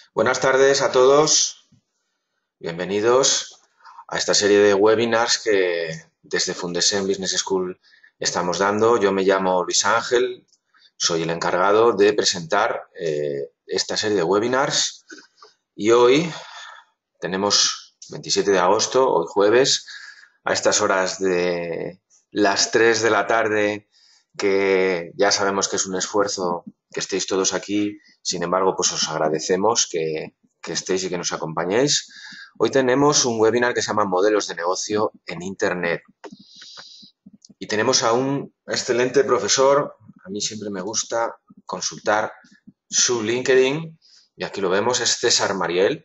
Buenas tardes a todos, bienvenidos a esta serie de webinars que desde Fundesen Business School estamos dando. Yo me llamo Luis Ángel, soy el encargado de presentar esta serie de webinars y hoy tenemos 27 de agosto, hoy jueves, a estas horas de las 3 de la tarde, que ya sabemos que es un esfuerzo que estéis todos aquí, sin embargo, pues os agradecemos que estéis y que nos acompañéis. Hoy tenemos un webinar que se llama Modelos de negocio en Internet y tenemos a un excelente profesor. A mí siempre me gusta consultar su LinkedIn y aquí lo vemos, es César Mariel.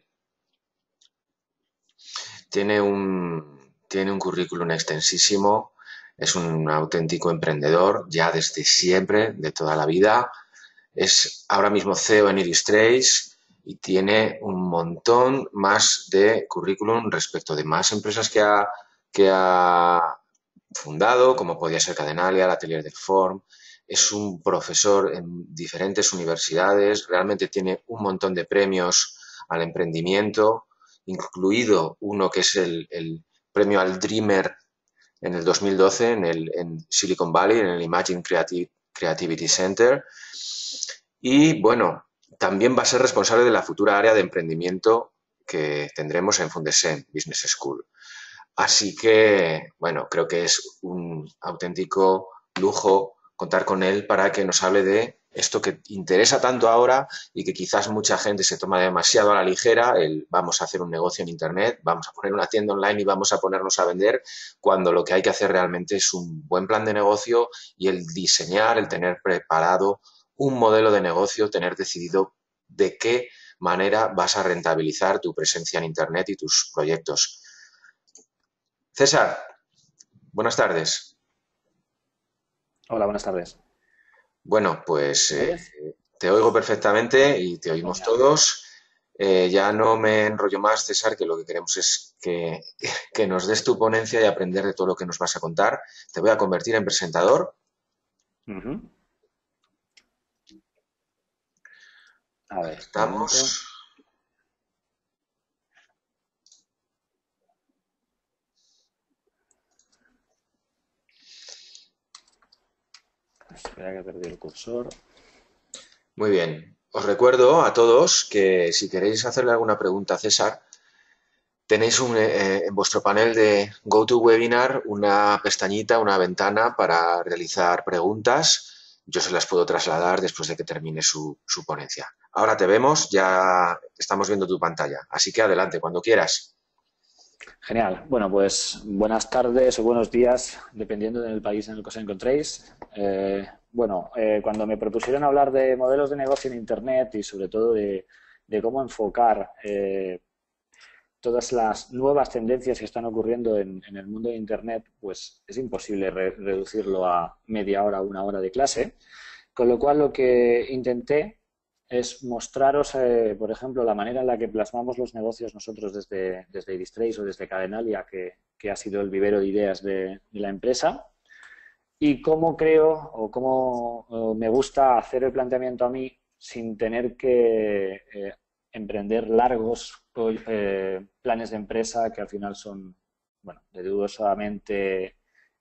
Tiene un currículum extensísimo, es un auténtico emprendedor ya desde siempre, de toda la vida. Es ahora mismo CEO en Iristrace y tiene un montón más de currículum respecto de más empresas que ha fundado, como podía ser Cadenalia, el Atelier del Form. Es un profesor en diferentes universidades, realmente tiene un montón de premios al emprendimiento, incluido uno que es el premio al Dreamer en el 2012 en Silicon Valley, en el Imagine Creativity Center. Y bueno, también va a ser responsable de la futura área de emprendimiento que tendremos en Fundesen Business School. Así que, bueno, creo que es un auténtico lujo contar con él para que nos hable de esto que interesa tanto ahora y que quizás mucha gente se toma demasiado a la ligera, el vamos a hacer un negocio en Internet, vamos a poner una tienda online y vamos a ponernos a vender, cuando lo que hay que hacer realmente es un buen plan de negocio y el diseñar, el tener preparado un modelo de negocio, tener decidido de qué manera vas a rentabilizar tu presencia en Internet y tus proyectos. César, buenas tardes. Hola, buenas tardes. Bueno, pues ¿Me oyes? te oigo perfectamente y te oímos Genial. todos. Ya no me enrollo más, César, que lo que queremos es que nos des tu ponencia y aprender de todo lo que nos vas a contar. Te voy a convertir en presentador. Ujú. A ver, un Estamos. momento. Espera que perdí el cursor. Muy bien. Os recuerdo a todos que si queréis hacerle alguna pregunta a César, tenéis en vuestro panel de GoToWebinar una pestañita, una ventana para realizar preguntas. Yo se las puedo trasladar después de que termine su ponencia. Ahora te vemos, ya estamos viendo tu pantalla. Así que adelante, cuando quieras. Genial. Bueno, pues buenas tardes o buenos días, dependiendo del país en el que os encontréis. Cuando me propusieron hablar de modelos de negocio en Internet y sobre todo de cómo enfocar todas las nuevas tendencias que están ocurriendo en el mundo de Internet, pues es imposible reducirlo a media hora, una hora de clase. Con lo cual, lo que intenté es mostraros, por ejemplo, la manera en la que plasmamos los negocios nosotros desde Iristrace o desde Cadenalia, que ha sido el vivero de ideas de la empresa, y cómo creo o cómo me gusta hacer el planteamiento a mí sin tener que emprender largos planes de empresa que al final son, bueno, de dudosamente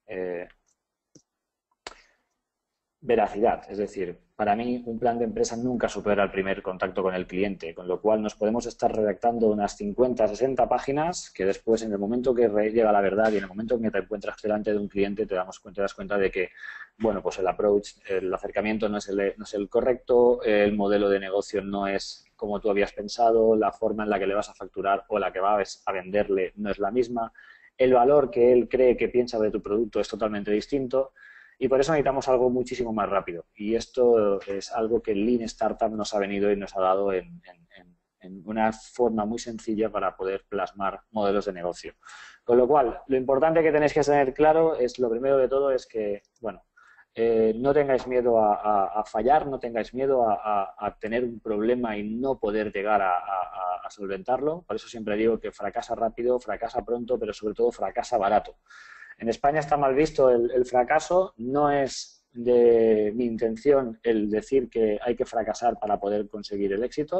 veracidad. Es decir, para mí un plan de empresa nunca supera el primer contacto con el cliente, con lo cual nos podemos estar redactando unas 50, 60 páginas que después, en el momento que llega la verdad y en el momento en que te encuentras delante de un cliente, te das cuenta de que, bueno, pues el approach, el acercamiento no es el correcto, el modelo de negocio no es como tú habías pensado, la forma en la que le vas a facturar o la que vas a venderle no es la misma, el valor que él cree que piensa de tu producto es totalmente distinto. Y por eso necesitamos algo muchísimo más rápido. Y esto es algo que el Lean Startup nos ha venido y nos ha dado en una forma muy sencilla para poder plasmar modelos de negocio. Con lo cual, lo importante que tenéis que tener claro es, lo primero de todo, es que, bueno, no tengáis miedo a fallar, no tengáis miedo a tener un problema y no poder llegar a solventarlo. Por eso siempre digo que fracasa rápido, fracasa pronto, pero sobre todo fracasa barato. En España está mal visto el fracaso, no es de mi intención el decir que hay que fracasar para poder conseguir el éxito,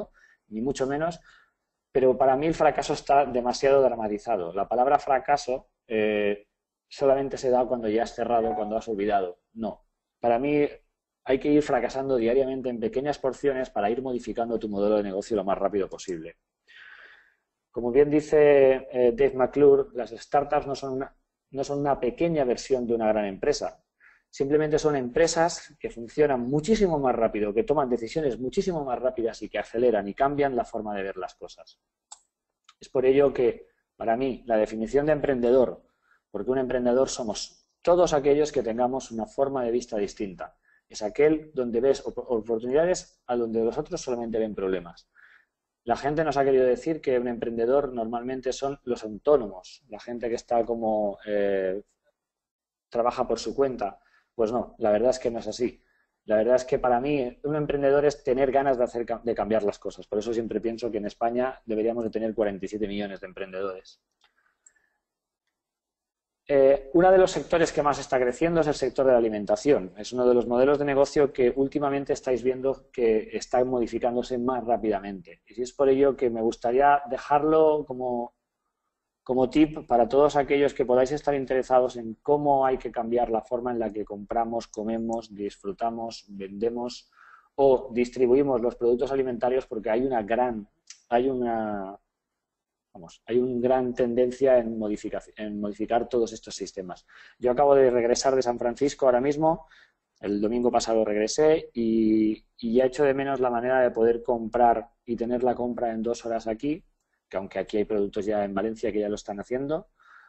ni mucho menos, pero para mí el fracaso está demasiado dramatizado. La palabra fracaso solamente se da cuando ya has cerrado, cuando has olvidado. No. Para mí hay que ir fracasando diariamente en pequeñas porciones para ir modificando tu modelo de negocio lo más rápido posible. Como bien dice Dave McClure, las startups no son una pequeña versión de una gran empresa. Simplemente son empresas que funcionan muchísimo más rápido, que toman decisiones muchísimo más rápidas y que aceleran y cambian la forma de ver las cosas. Es por ello que, para mí, la definición de emprendedor, porque un emprendedor somos todos aquellos que tengamos una forma de vista distinta. Es aquel donde ves oportunidades a donde los otros solamente ven problemas. La gente nos ha querido decir que un emprendedor normalmente son los autónomos, la gente que está como trabaja por su cuenta. Pues no, la verdad es que no es así. La verdad es que para mí un emprendedor es tener ganas de cambiar las cosas. Por eso siempre pienso que en España deberíamos de tener 47 millones de emprendedores. Uno de los sectores que más está creciendo es el sector de la alimentación. Es uno de los modelos de negocio que últimamente estáis viendo que está modificándose más rápidamente. Y es por ello que me gustaría dejarlo como tip para todos aquellos que podáis estar interesados en cómo hay que cambiar la forma en la que compramos, comemos, disfrutamos, vendemos o distribuimos los productos alimentarios, porque hay una gran tendencia en modificar todos estos sistemas. Yo acabo de regresar de San Francisco ahora mismo, el domingo pasado regresé y ya echo de menos la manera de poder comprar y tener la compra en 2 horas aquí, que aunque aquí hay productos ya en Valencia que ya lo están haciendo.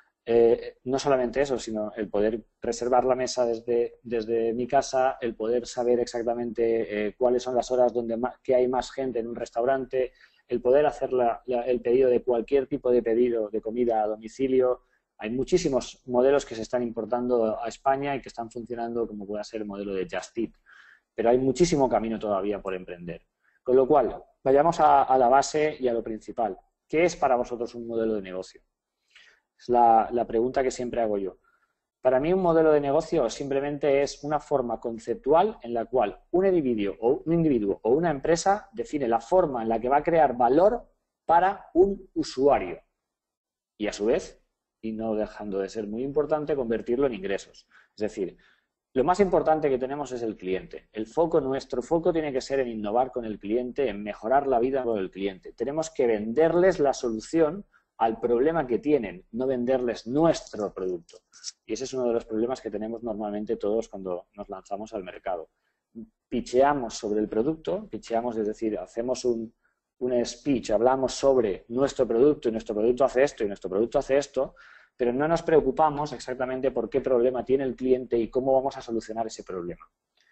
No solamente eso, sino el poder reservar la mesa desde mi casa, el poder saber exactamente cuáles son las horas que hay más gente en un restaurante, el poder hacer el pedido de cualquier tipo de pedido de comida a domicilio. Hay muchísimos modelos que se están importando a España y que están funcionando, como puede ser el modelo de Just Eat, pero hay muchísimo camino todavía por emprender. Con lo cual, vayamos a la base y a lo principal. ¿Qué es para vosotros un modelo de negocio? Es la pregunta que siempre hago yo. Para mí un modelo de negocio simplemente es una forma conceptual en la cual un individuo o una empresa define la forma en la que va a crear valor para un usuario y a su vez, y no dejando de ser muy importante, convertirlo en ingresos. Es decir, lo más importante que tenemos es el cliente. Nuestro foco tiene que ser en innovar con el cliente, en mejorar la vida con el cliente. Tenemos que venderles la solución al problema que tienen, no venderles nuestro producto. Y ese es uno de los problemas que tenemos normalmente todos cuando nos lanzamos al mercado. Pitcheamos sobre el producto, pitcheamos, es decir, hacemos un speech, hablamos sobre nuestro producto y nuestro producto hace esto y nuestro producto hace esto, pero no nos preocupamos exactamente por qué problema tiene el cliente y cómo vamos a solucionar ese problema.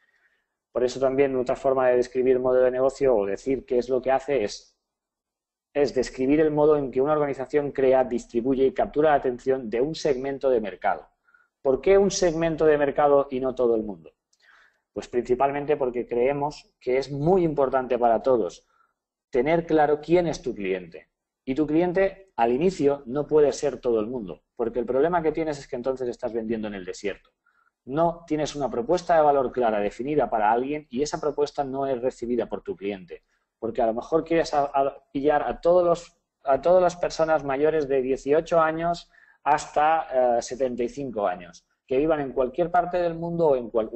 Por eso también otra forma de describir modelo de negocio o decir qué es lo que hace es describir el modo en que una organización crea, distribuye y captura la atención de un segmento de mercado. ¿Por qué un segmento de mercado y no todo el mundo? Pues principalmente porque creemos que es muy importante para todos tener claro quién es tu cliente. Y tu cliente, al inicio, no puede ser todo el mundo, porque el problema que tienes es que entonces estás vendiendo en el desierto. No tienes una propuesta de valor clara definida para alguien y esa propuesta no es recibida por tu cliente. Porque a lo mejor quieres pillar a todas las personas mayores de 18 años hasta 75 años, que vivan en cualquier parte del mundo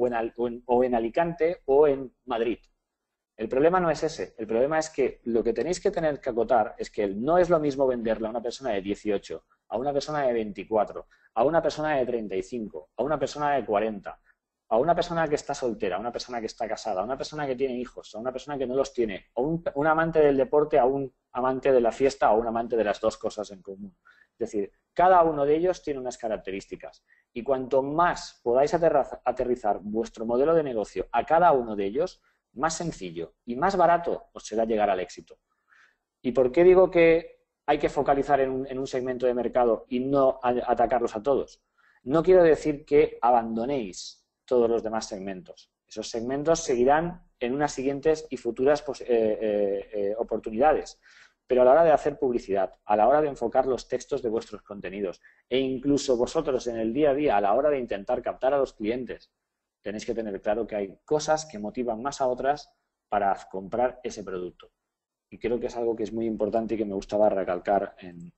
o en Alicante o en Madrid. El problema no es ese. El problema es que lo que tenéis que tener que acotar es que no es lo mismo venderle a una persona de 18, a una persona de 24, a una persona de 35, a una persona de 40, a una persona que está soltera, a una persona que está casada, a una persona que tiene hijos, a una persona que no los tiene, a un amante del deporte, a un amante de la fiesta o un amante de las dos cosas en común. Es decir, cada uno de ellos tiene unas características y cuanto más podáis aterrizar vuestro modelo de negocio a cada uno de ellos, más sencillo y más barato os será llegar al éxito. ¿Y por qué digo que hay que focalizar en un segmento de mercado y no atacarlos a todos? No quiero decir que abandonéis todos los demás segmentos. Esos segmentos seguirán en unas siguientes y futuras oportunidades. Pero a la hora de hacer publicidad, a la hora de enfocar los textos de vuestros contenidos e incluso vosotros en el día a día, a la hora de intentar captar a los clientes, tenéis que tener claro que hay cosas que motivan más a otras para comprar ese producto. Y creo que es algo que es muy importante y que me gustaba recalcar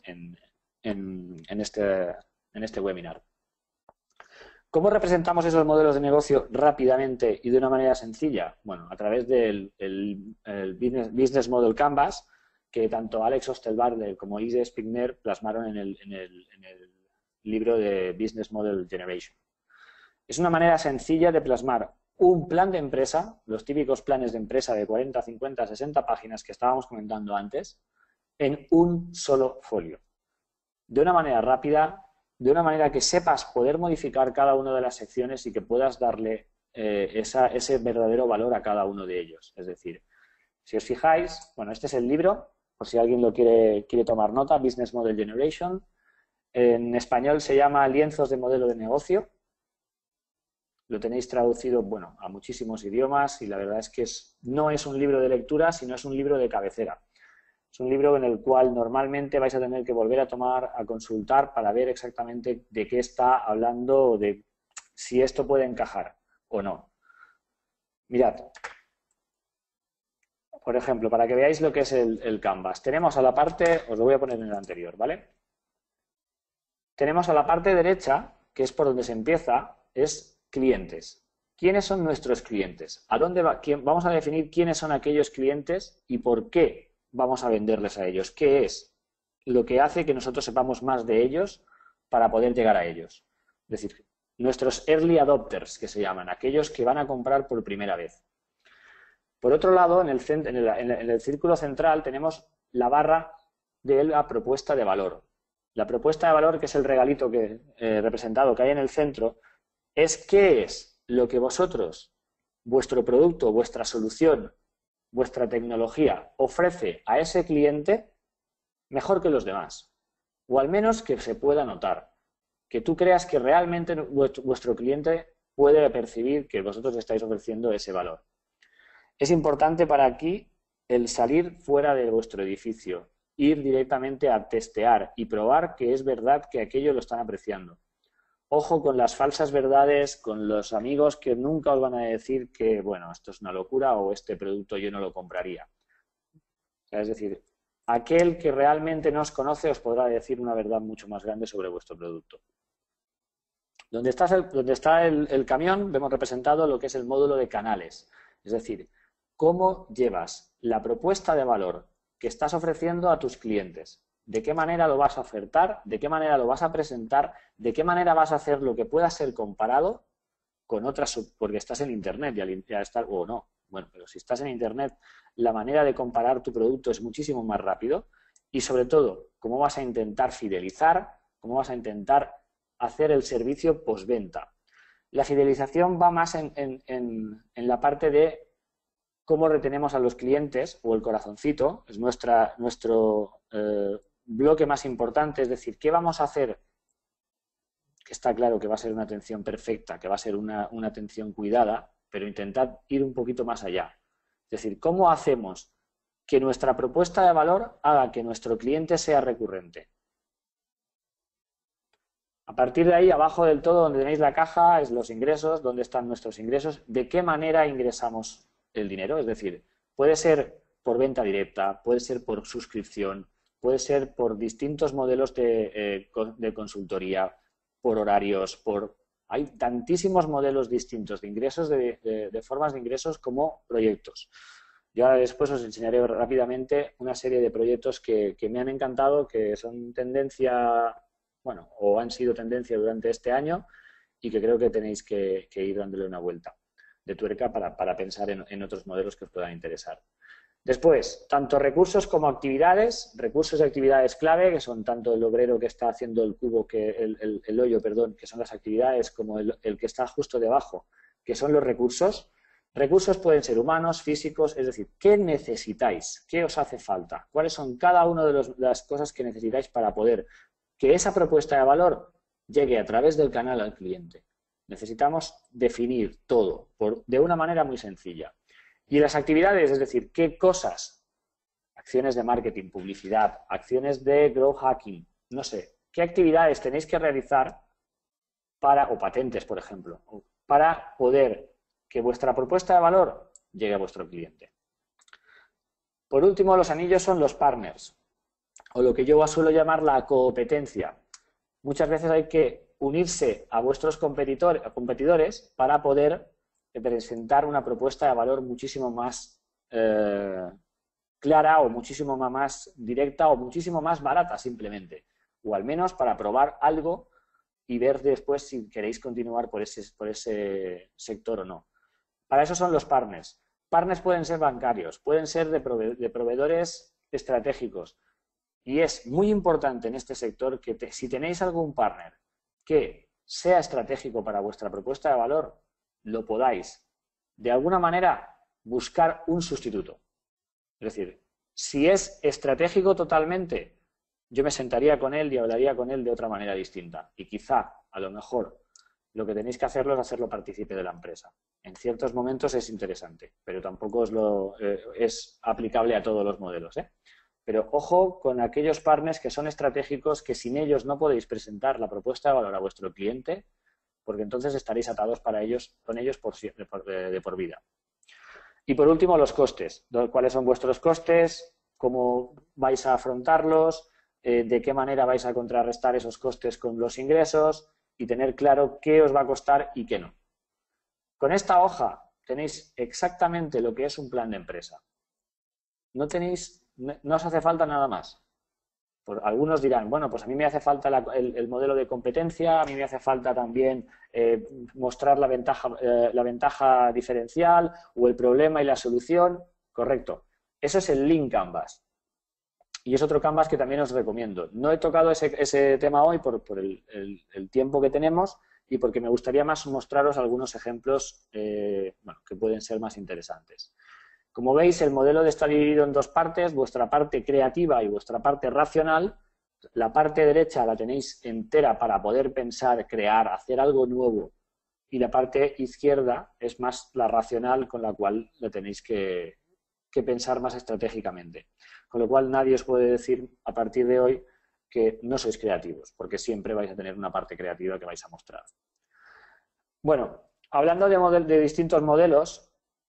en este webinar. ¿Cómo representamos esos modelos de negocio rápidamente y de una manera sencilla? Bueno, a través del el Business Model Canvas, que tanto Alex Osterwalder como Ise Spigner plasmaron en el libro de Business Model Generation. Es una manera sencilla de plasmar un plan de empresa, los típicos planes de empresa de 40, 50, 60 páginas que estábamos comentando antes, en un solo folio. De una manera rápida, de una manera que sepas poder modificar cada una de las secciones y que puedas darle ese verdadero valor a cada uno de ellos. Es decir, si os fijáis, bueno, este es el libro, por si alguien lo quiere tomar nota, Business Model Generation. En español se llama Lienzos de Modelo de Negocio. Lo tenéis traducido, bueno, a muchísimos idiomas y la verdad es que no es un libro de lectura, sino es un libro de cabecera. Es un libro en el cual normalmente vais a tener que volver a consultar para ver exactamente de qué está hablando o de si esto puede encajar o no. Mirad, por ejemplo, para que veáis lo que es el Canvas, tenemos a la parte, os lo voy a poner en el anterior, ¿vale? Tenemos a la parte derecha, que es por donde se empieza, es clientes. ¿Quiénes son nuestros clientes? ¿A dónde va? Vamos a definir quiénes son aquellos clientes y por qué vamos a venderles a ellos. ¿Qué es lo que hace que nosotros sepamos más de ellos para poder llegar a ellos? Es decir, nuestros early adopters, que se llaman, aquellos que van a comprar por primera vez. Por otro lado, en el círculo central tenemos la barra de la propuesta de valor. La propuesta de valor, que es el regalito representado que hay en el centro, es qué es lo que vosotros, vuestro producto, vuestra solución, vuestra tecnología ofrece a ese cliente mejor que los demás. O al menos que se pueda notar. Que tú creas que realmente vuestro cliente puede percibir que vosotros estáis ofreciendo ese valor. Es importante para aquí el salir fuera de vuestro edificio, ir directamente a testear y probar que es verdad que aquello lo están apreciando. Ojo con las falsas verdades, con los amigos que nunca os van a decir que, bueno, esto es una locura o este producto yo no lo compraría. O sea, es decir, aquel que realmente no os conoce os podrá decir una verdad mucho más grande sobre vuestro producto. Donde está el camión, vemos representado lo que es el módulo de canales. Es decir, cómo llevas la propuesta de valor que estás ofreciendo a tus clientes. ¿De qué manera lo vas a ofertar? ¿De qué manera lo vas a presentar? ¿De qué manera vas a hacer lo que pueda ser comparado con otras? Porque estás en Internet y al estar, o no. Bueno, pero si estás en Internet, la manera de comparar tu producto es muchísimo más rápido y sobre todo, cómo vas a intentar fidelizar, cómo vas a intentar hacer el servicio postventa. La fidelización va más en la parte de cómo retenemos a los clientes, o el corazoncito, es nuestro bloque más importante, es decir, ¿qué vamos a hacer? Que está claro que va a ser una atención perfecta, que va a ser una atención cuidada, pero intentad ir un poquito más allá. Es decir, ¿cómo hacemos que nuestra propuesta de valor haga que nuestro cliente sea recurrente? A partir de ahí, abajo del todo, donde tenéis la caja, es los ingresos, dónde están nuestros ingresos, de qué manera ingresamos el dinero. Es decir, puede ser por venta directa, puede ser por suscripción, puede ser por distintos modelos de consultoría, por horarios, hay tantísimos modelos distintos de ingresos, de formas de ingresos como proyectos. Yo ahora después os enseñaré rápidamente una serie de proyectos que me han encantado, que son tendencia, bueno, o han sido tendencia durante este año y que creo que tenéis que ir dándole una vuelta de tuerca para pensar en otros modelos que os puedan interesar. Después, tanto recursos como actividades, recursos y actividades clave, que son tanto el obrero que está haciendo el cubo, el hoyo, perdón, que son las actividades, como el que está justo debajo, que son los recursos. Recursos pueden ser humanos, físicos, es decir, ¿qué necesitáis? ¿Qué os hace falta? ¿Cuáles son cada una de las cosas que necesitáis para poder que esa propuesta de valor llegue a través del canal al cliente? Necesitamos definir todo de una manera muy sencilla. Y las actividades, es decir, ¿qué cosas? Acciones de marketing, publicidad, acciones de growth hacking, no sé, ¿qué actividades tenéis que realizar o patentes, por ejemplo, para poder que vuestra propuesta de valor llegue a vuestro cliente? Por último, los anillos son los partners, o lo que yo suelo llamar la competencia. Muchas veces hay que unirse a vuestros competidores para poder presentar una propuesta de valor muchísimo más clara o muchísimo más directa o muchísimo más barata simplemente, o al menos para probar algo y ver después si queréis continuar por ese sector o no. Para eso son los partners. Partners pueden ser bancarios, pueden ser de proveedores estratégicos. Y es muy importante en este sector que si tenéis algún partner que sea estratégico para vuestra propuesta de valor, lo podáis, de alguna manera, buscar un sustituto. Es decir, si es estratégico totalmente, yo me sentaría con él y hablaría con él de otra manera distinta. Y quizá, a lo mejor, lo que tenéis que hacerlo es hacerlo partícipe de la empresa. En ciertos momentos es interesante, pero tampoco es aplicable a todos los modelos, ¿eh? Pero ojo con aquellos partners que son estratégicos, que sin ellos no podéis presentar la propuesta de valor a vuestro cliente, porque entonces estaréis atados con ellos de por vida. Y por último, los costes. ¿Cuáles son vuestros costes? ¿Cómo vais a afrontarlos? ¿De qué manera vais a contrarrestar esos costes con los ingresos? Y tener claro qué os va a costar y qué no. Con esta hoja tenéis exactamente lo que es un plan de empresa. No os hace falta nada más. Algunos dirán, bueno, pues a mí me hace falta el modelo de competencia, a mí me hace falta también mostrar la ventaja diferencial o el problema y la solución. Correcto. Eso es el Lean Canvas. Y es otro Canvas que también os recomiendo. No he tocado ese tema hoy por el tiempo que tenemos y porque me gustaría más mostraros algunos ejemplos que pueden ser más interesantes. Como veis, el modelo está dividido en dos partes, vuestra parte creativa y vuestra parte racional. La parte derecha la tenéis entera para poder pensar, crear, hacer algo nuevo. Y la parte izquierda es más la racional, con la cual la tenéis que pensar más estratégicamente. Con lo cual nadie os puede decir a partir de hoy que no sois creativos, porque siempre vais a tener una parte creativa que vais a mostrar. Bueno, hablando de distintos modelos,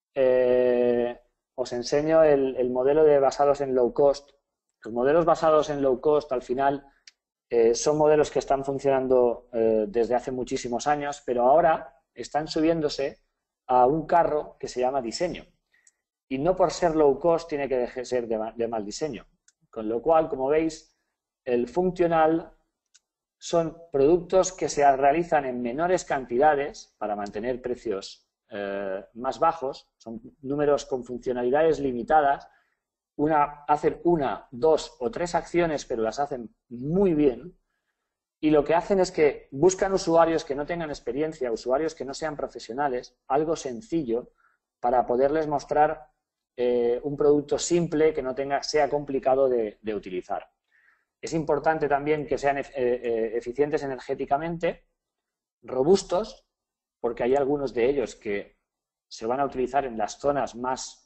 os enseño el modelo basados en low cost. Los modelos basados en low cost, al final, son modelos que están funcionando desde hace muchísimos años, pero ahora están subiéndose a un carro que se llama diseño. Y no por ser low cost tiene que ser de mal diseño. Con lo cual, como veis, el funcional son productos que se realizan en menores cantidades para mantener precios más bajos, son números con funcionalidades limitadas, hacen una, dos o tres acciones, pero las hacen muy bien, y lo que hacen es que buscan usuarios que no tengan experiencia, usuarios que no sean profesionales, algo sencillo, para poderles mostrar un producto simple que no sea complicado de utilizar. Es importante también que sean eficientes energéticamente, robustos, porque hay algunos de ellos que se van a utilizar en las zonas más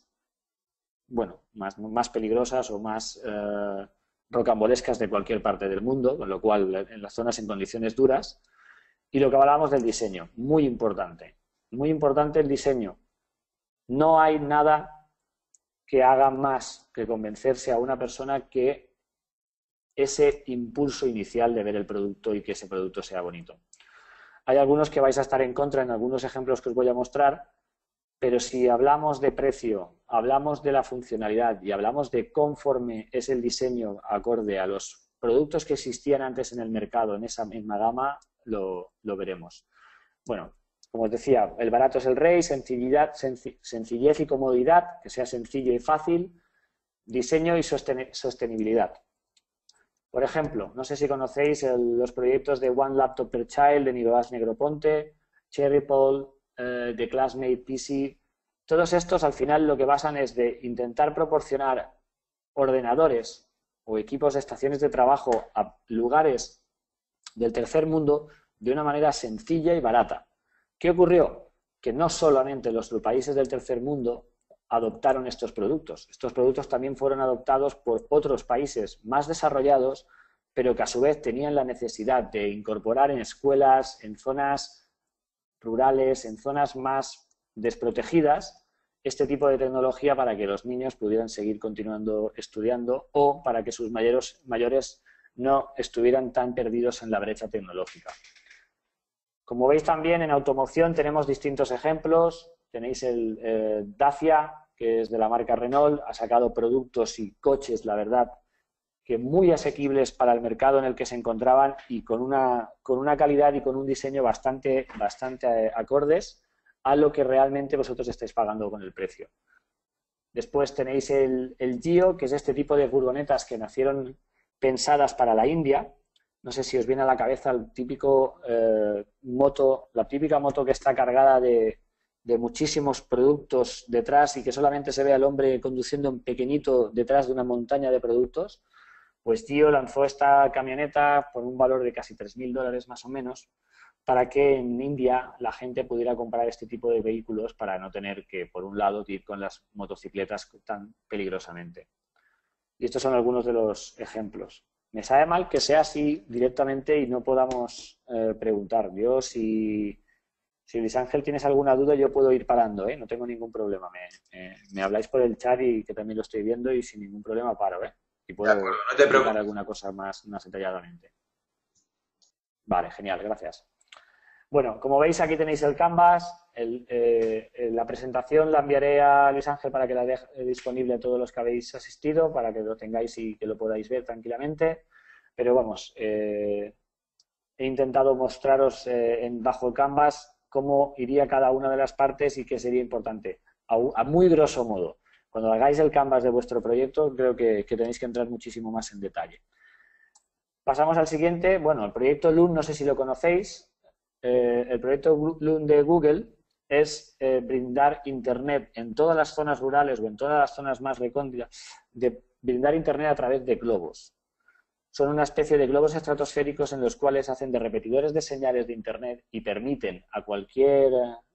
peligrosas o más rocambolescas de cualquier parte del mundo, con lo cual en las zonas en condiciones duras. Y lo que hablábamos del diseño, muy importante el diseño. No hay nada que haga más que convencerse a una persona que ese impulso inicial de ver el producto y que ese producto sea bonito. Hay algunos que vais a estar en contra en algunos ejemplos que os voy a mostrar, pero si hablamos de precio, hablamos de la funcionalidad y hablamos de conforme es el diseño acorde a los productos que existían antes en el mercado en esa misma gama, lo veremos. Bueno, como os decía, el barato es el rey, sencillez y comodidad, que sea sencillo y fácil, diseño y sostenibilidad. Por ejemplo, no sé si conocéis los proyectos de One Laptop Per Child de Nicolás Negroponte, Cherrypole, de Classmate PC. Todos estos al final lo que basan es de intentar proporcionar ordenadores o equipos de estaciones de trabajo a lugares del tercer mundo de una manera sencilla y barata. ¿Qué ocurrió? Que no solamente los países del tercer mundo adoptaron estos productos. Estos productos también fueron adoptados por otros países más desarrollados, pero que a su vez tenían la necesidad de incorporar en escuelas, en zonas rurales, en zonas más desprotegidas, este tipo de tecnología para que los niños pudieran seguir continuando estudiando o para que sus mayores no estuvieran tan perdidos en la brecha tecnológica. Como veis también en automoción tenemos distintos ejemplos. Tenéis el Dacia, que es de la marca Renault, ha sacado productos y coches, la verdad, que muy asequibles para el mercado en el que se encontraban y con una calidad y con un diseño bastante acordes a lo que realmente vosotros estáis pagando con el precio. Después tenéis el Gio, que es este tipo de furgonetas que nacieron pensadas para la India. No sé si os viene a la cabeza el típico la típica moto que está cargada de muchísimos productos detrás y que solamente se ve al hombre conduciendo en pequeñito detrás de una montaña de productos. Pues Gio lanzó esta camioneta por un valor de casi $3.000 más o menos, para que en India la gente pudiera comprar este tipo de vehículos para no tener que, por un lado, ir con las motocicletas tan peligrosamente. Y estos son algunos de los ejemplos. Me sabe mal que sea así directamente y no podamos preguntar. Yo, si Luis Ángel tienes alguna duda, yo puedo ir parando, ¿eh? No tengo ningún problema. Me habláis por el chat y que también lo estoy viendo y sin ningún problema paro, ¿eh? Y puedo explicar alguna cosa más detalladamente. Vale, genial, gracias. Bueno, como veis aquí tenéis el Canvas, la presentación la enviaré a Luis Ángel para que la deje disponible a todos los que habéis asistido, para que lo tengáis y que lo podáis ver tranquilamente. Pero vamos, he intentado mostraros bajo el Canvas cómo iría cada una de las partes y qué sería importante, a muy grosso modo. Cuando hagáis el Canvas de vuestro proyecto, creo que tenéis que entrar muchísimo más en detalle. Pasamos al siguiente. Bueno, el proyecto Loon, no sé si lo conocéis. El proyecto Loon de Google es brindar Internet en todas las zonas rurales o en todas las zonas más recónditas, de brindar Internet a través de globos. Son una especie de globos estratosféricos en los cuales hacen de repetidores de señales de Internet y permiten a cualquier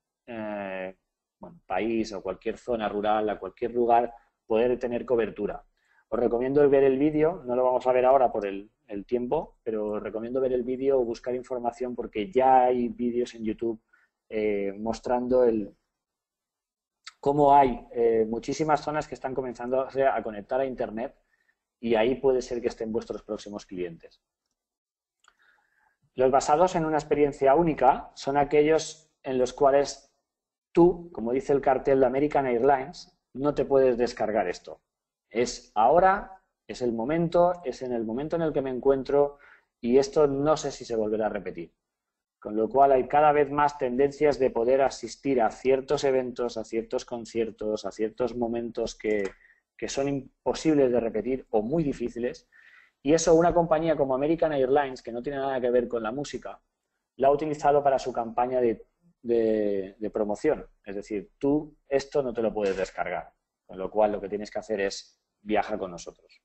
país o cualquier zona rural, a cualquier lugar, poder tener cobertura. Os recomiendo ver el vídeo, no lo vamos a ver ahora por el tiempo, pero os recomiendo ver el vídeo o buscar información porque ya hay vídeos en YouTube mostrando cómo hay muchísimas zonas que están comenzando a conectar a Internet y ahí puede ser que estén vuestros próximos clientes. Los basados en una experiencia única son aquellos en los cuales tú, como dice el cartel de American Airlines, no te puedes descargar esto. Es ahora, es el momento, es en el momento en el que me encuentro y esto no sé si se volverá a repetir. Con lo cual hay cada vez más tendencias de poder asistir a ciertos eventos, a ciertos conciertos, a ciertos momentos que son imposibles de repetir o muy difíciles. Y eso una compañía como American Airlines, que no tiene nada que ver con la música, la ha utilizado para su campaña de promoción. Es decir, tú esto no te lo puedes descargar. Con lo cual lo que tienes que hacer es viajar con nosotros.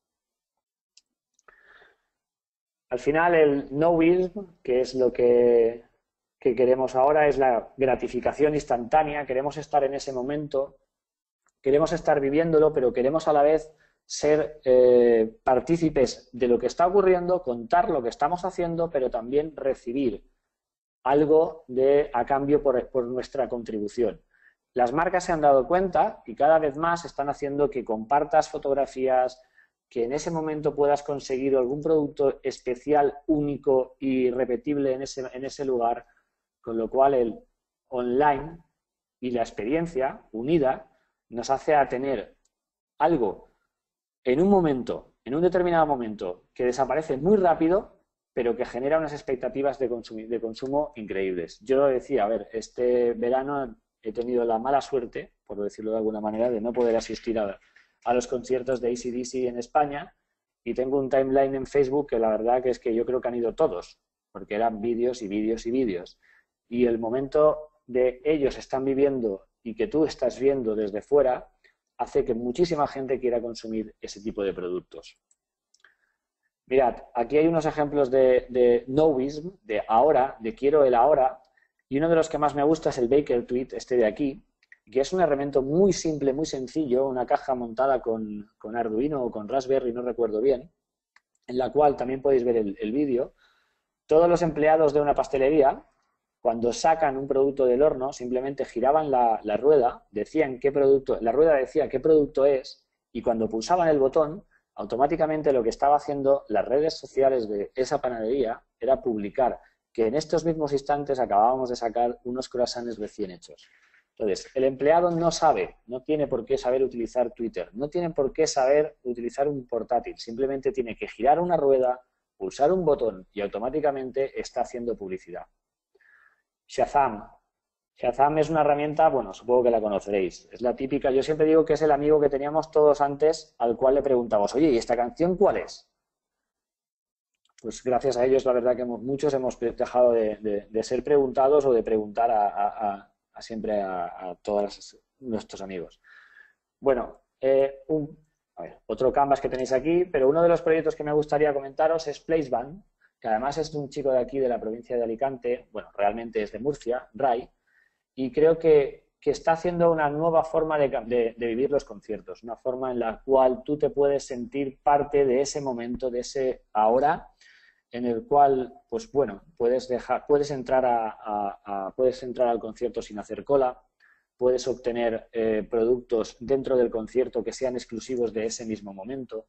Al final el no-wism, que es lo que queremos ahora, es la gratificación instantánea. Queremos estar en ese momento, queremos estar viviéndolo, pero queremos a la vez ser partícipes de lo que está ocurriendo, contar lo que estamos haciendo, pero también recibir algo a cambio por nuestra contribución. Las marcas se han dado cuenta y cada vez más están haciendo que compartas fotografías, que en ese momento puedas conseguir algún producto especial, único y repetible en ese lugar, con lo cual el online y la experiencia unida nos hace a tener algo en un momento, en un determinado momento, que desaparece muy rápido, pero que genera unas expectativas de consumo increíbles. Yo decía, a ver, este verano he tenido la mala suerte, por decirlo de alguna manera, de no poder asistir a los conciertos de AC/DC en España y tengo un timeline en Facebook que la verdad que es que yo creo que han ido todos, porque eran vídeos y vídeos y vídeos. Y el momento de ellos están viviendo y que tú estás viendo desde fuera hace que muchísima gente quiera consumir ese tipo de productos. Mirad, aquí hay unos ejemplos de nowism, de ahora, de quiero el ahora, y uno de los que más me gusta es el Baker Tweet, este de aquí, que es un herramienta muy simple, muy sencillo, una caja montada con Arduino o con Raspberry, no recuerdo bien, en la cual también podéis ver el vídeo. Todos los empleados de una pastelería, cuando sacan un producto del horno, simplemente giraban la rueda, decían qué producto, la rueda decía qué producto es, y cuando pulsaban el botón, automáticamente lo que estaba haciendo las redes sociales de esa panadería era publicar que en estos mismos instantes acabábamos de sacar unos croissants recién hechos. Entonces, el empleado no sabe, no tiene por qué saber utilizar Twitter, no tiene por qué saber utilizar un portátil, simplemente tiene que girar una rueda, pulsar un botón y automáticamente está haciendo publicidad. Shazam. Shazam es una herramienta, bueno, supongo que la conoceréis. Es la típica, yo siempre digo que es el amigo que teníamos todos antes al cual le preguntamos, oye, ¿y esta canción cuál es? Pues gracias a ellos, la verdad que muchos hemos dejado de ser preguntados o de preguntar siempre a todos nuestros amigos. Bueno, a ver, otro canvas que tenéis aquí, pero uno de los proyectos que me gustaría comentaros es Placeband, que además es de un chico de aquí, de la provincia de Alicante, bueno, realmente es de Murcia, Ray, y creo que está haciendo una nueva forma de vivir los conciertos, una forma en la cual tú te puedes sentir parte de ese momento, de ese ahora, en el cual, pues bueno, puedes entrar al concierto sin hacer cola, puedes obtener productos dentro del concierto que sean exclusivos de ese mismo momento.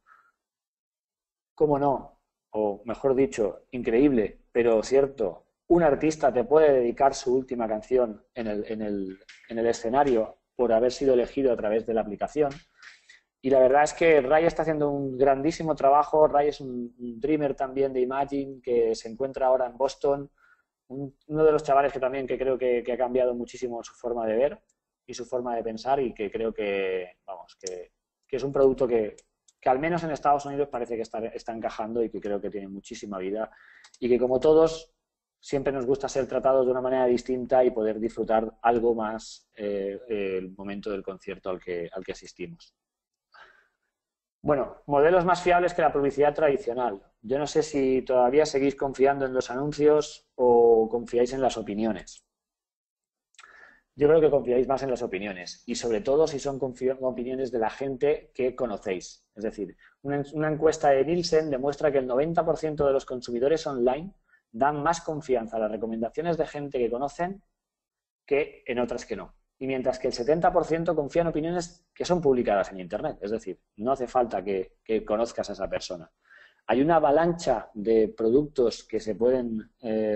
¿Cómo no? O mejor dicho, increíble, pero cierto, un artista te puede dedicar su última canción en el escenario por haber sido elegido a través de la aplicación. Y la verdad es que Ray está haciendo un grandísimo trabajo. Ray es un dreamer también de Imagine que se encuentra ahora en Boston. Uno de los chavales que también que creo que ha cambiado muchísimo su forma de ver y su forma de pensar y que creo que, vamos, que es un producto que al menos en Estados Unidos parece que está encajando y que creo que tiene muchísima vida y que como todos siempre nos gusta ser tratados de una manera distinta y poder disfrutar algo más el momento del concierto al que asistimos. Bueno, modelos más fiables que la publicidad tradicional. Yo no sé si todavía seguís confiando en los anuncios o confiáis en las opiniones. Yo creo que confiáis más en las opiniones y sobre todo si son opiniones de la gente que conocéis. Es decir, una encuesta de Nielsen demuestra que el 90% de los consumidores online dan más confianza a las recomendaciones de gente que conocen que en otras que no. Y mientras que el 70% confía en opiniones que son publicadas en Internet. Es decir, no hace falta que conozcas a esa persona. Hay una avalancha de productos que se pueden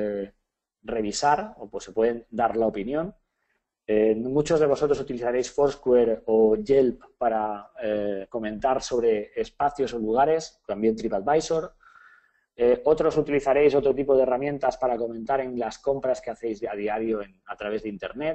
revisar o pues se pueden dar la opinión. Muchos de vosotros utilizaréis Foursquare o Yelp para comentar sobre espacios o lugares, también TripAdvisor. Otros utilizaréis otro tipo de herramientas para comentar en las compras que hacéis a diario a través de Internet.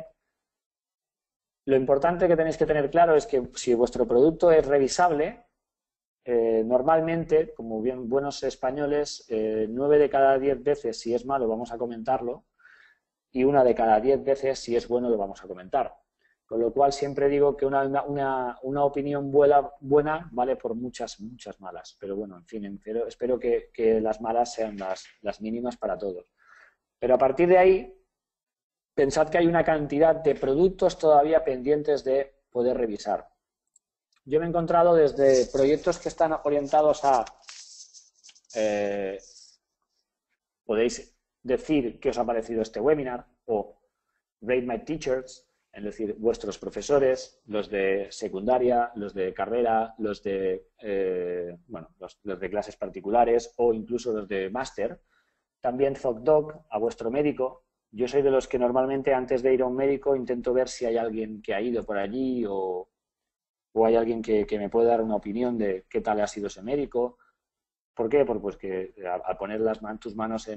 Lo importante que tenéis que tener claro es que si vuestro producto es revisable, normalmente, como bien buenos españoles, 9 de cada 10 veces si es malo vamos a comentarlo y 1 de cada 10 veces si es bueno lo vamos a comentar. Con lo cual siempre digo que una opinión buena vale por muchas malas. Pero bueno, en fin, espero que las malas sean las mínimas para todos. Pero a partir de ahí, pensad que hay una cantidad de productos todavía pendientes de poder revisar. Yo me he encontrado desde proyectos que están orientados a... podéis decir qué os ha parecido este webinar o Rate My Teachers, es decir, vuestros profesores, los de secundaria, los de carrera, los de clases particulares o incluso los de máster. También ZocDoc, a vuestro médico. Yo soy de los que normalmente antes de ir a un médico intento ver si hay alguien que ha ido por allí o hay alguien que me puede dar una opinión de qué tal ha sido ese médico. ¿Por qué? Pues que al poner tus manos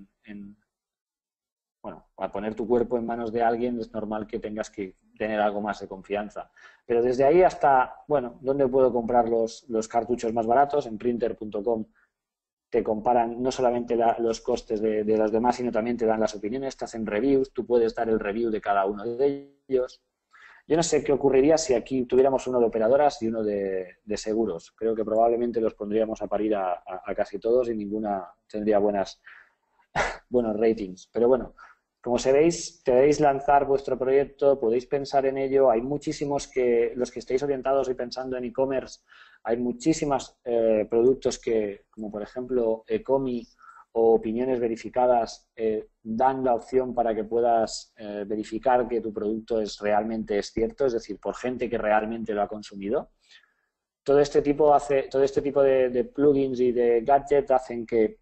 al poner tu cuerpo en manos de alguien es normal que tengas que tener algo más de confianza. Pero desde ahí hasta, bueno, ¿dónde puedo comprar los cartuchos más baratos? En printer.com te comparan no solamente los costes de los demás, sino también te dan las opiniones, te hacen reviews, tú puedes dar el review de cada uno de ellos. Yo no sé qué ocurriría si aquí tuviéramos uno de operadoras y uno de seguros. Creo que probablemente los pondríamos a parir a casi todos y ninguna tendría buenos ratings. Pero bueno, como sabéis, podéis lanzar vuestro proyecto, podéis pensar en ello. Hay muchísimos los que estéis orientados y pensando en e-commerce, hay muchísimos productos como por ejemplo Ecomi o opiniones verificadas dan la opción para que puedas verificar que tu producto realmente es cierto, es decir, por gente que realmente lo ha consumido. Todo este tipo de plugins y de gadgets hacen que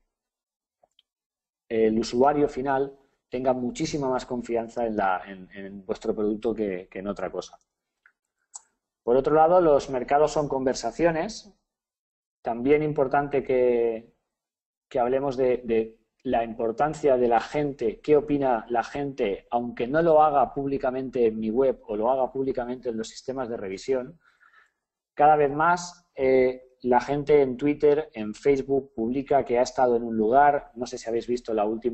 el usuario final tenga muchísima más confianza en vuestro producto que en otra cosa. Por otro lado, los mercados son conversaciones. También importante que hablemos de la importancia de la gente, qué opina la gente, aunque no lo haga públicamente en mi web o lo haga públicamente en los sistemas de revisión. Cada vez más la gente en Twitter, en Facebook, publica que ha estado en un lugar. No sé si habéis visto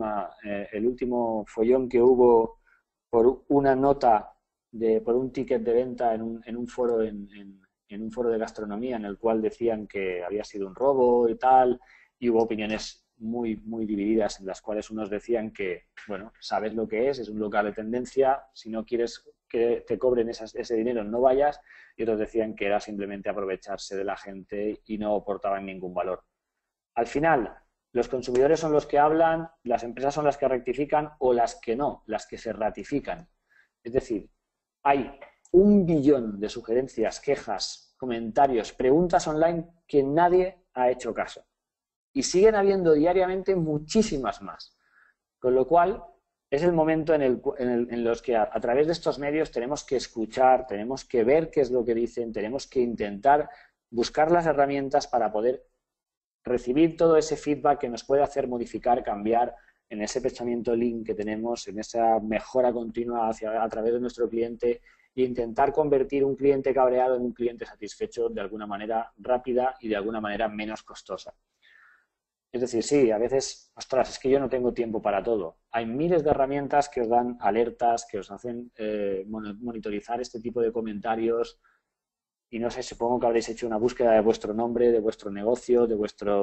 el último follón que hubo por una nota, por un ticket de venta en un foro en un foro de gastronomía en el cual decían que había sido un robo y tal, y hubo opiniones muy, muy divididas en las cuales unos decían que, bueno, sabes lo que es un local de tendencia, si no quieres que te cobren ese dinero no vayas, y otros decían que era simplemente aprovecharse de la gente y no aportaban ningún valor. Al final, los consumidores son los que hablan, las empresas son las que rectifican o las que no, las que se ratifican. Es decir, hay 1 billón de sugerencias, quejas, comentarios, preguntas online que nadie ha hecho caso. Y siguen habiendo diariamente muchísimas más. Con lo cual, es el momento en los que a través de estos medios tenemos que escuchar, tenemos que ver qué es lo que dicen, tenemos que intentar buscar las herramientas para poder recibir todo ese feedback que nos puede hacer modificar, cambiar en ese pensamiento lean que tenemos, en esa mejora continua a través de nuestro cliente e intentar convertir un cliente cabreado en un cliente satisfecho de alguna manera rápida y de alguna manera menos costosa. Es decir, sí, a veces, ostras, es que yo no tengo tiempo para todo. Hay miles de herramientas que os dan alertas, que os hacen monitorizar este tipo de comentarios y no sé, supongo que habréis hecho una búsqueda de vuestro nombre, de vuestro negocio, de vuestra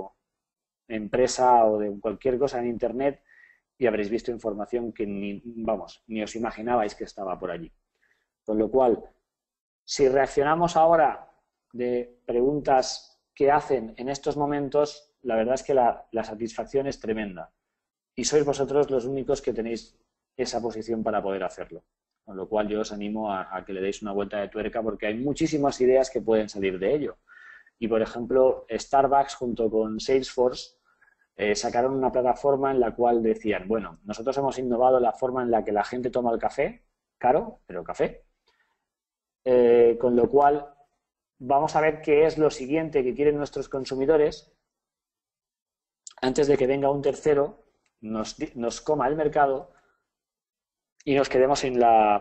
empresa o de cualquier cosa en Internet y habréis visto información que ni os imaginabais que estaba por allí. Con lo cual, si reaccionamos ahora de preguntas que hacen en estos momentos, la verdad es que la satisfacción es tremenda. Y sois vosotros los únicos que tenéis esa posición para poder hacerlo. Con lo cual yo os animo a que le deis una vuelta de tuerca porque hay muchísimas ideas que pueden salir de ello. Y, por ejemplo, Starbucks junto con Salesforce sacaron una plataforma en la cual decían, bueno, nosotros hemos innovado la forma en la que la gente toma el café, caro, pero café. Con lo cual vamos a ver qué es lo siguiente que quieren nuestros consumidores antes de que venga un tercero, nos coma el mercado y nos quedemos sin la,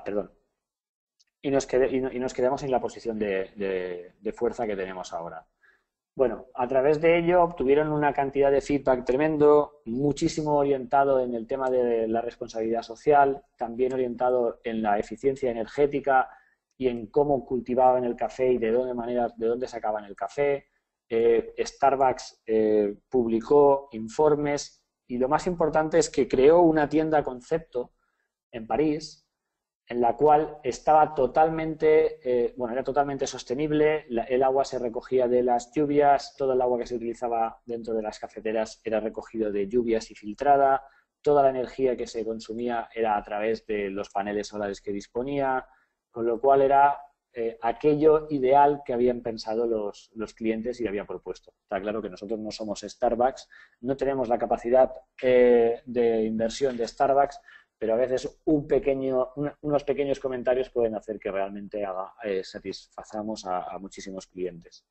y nos quedemos sin la posición de fuerza que tenemos ahora. Bueno, a través de ello obtuvieron una cantidad de feedback tremendo, muchísimo orientado en el tema de la responsabilidad social, también orientado en la eficiencia energética y en cómo cultivaban el café y de dónde sacaban el café. Starbucks publicó informes y lo más importante es que creó una tienda concepto en París en la cual estaba totalmente, era totalmente sostenible, el agua se recogía de las lluvias, todo el agua que se utilizaba dentro de las cafeteras era recogido de lluvias y filtrada, toda la energía que se consumía era a través de los paneles solares que disponía, con lo cual era aquello ideal que habían pensado los clientes y había propuesto. Está claro que nosotros no somos Starbucks, no tenemos la capacidad de inversión de Starbucks, pero a veces unos pequeños comentarios pueden hacer que realmente satisfazamos a muchísimos clientes.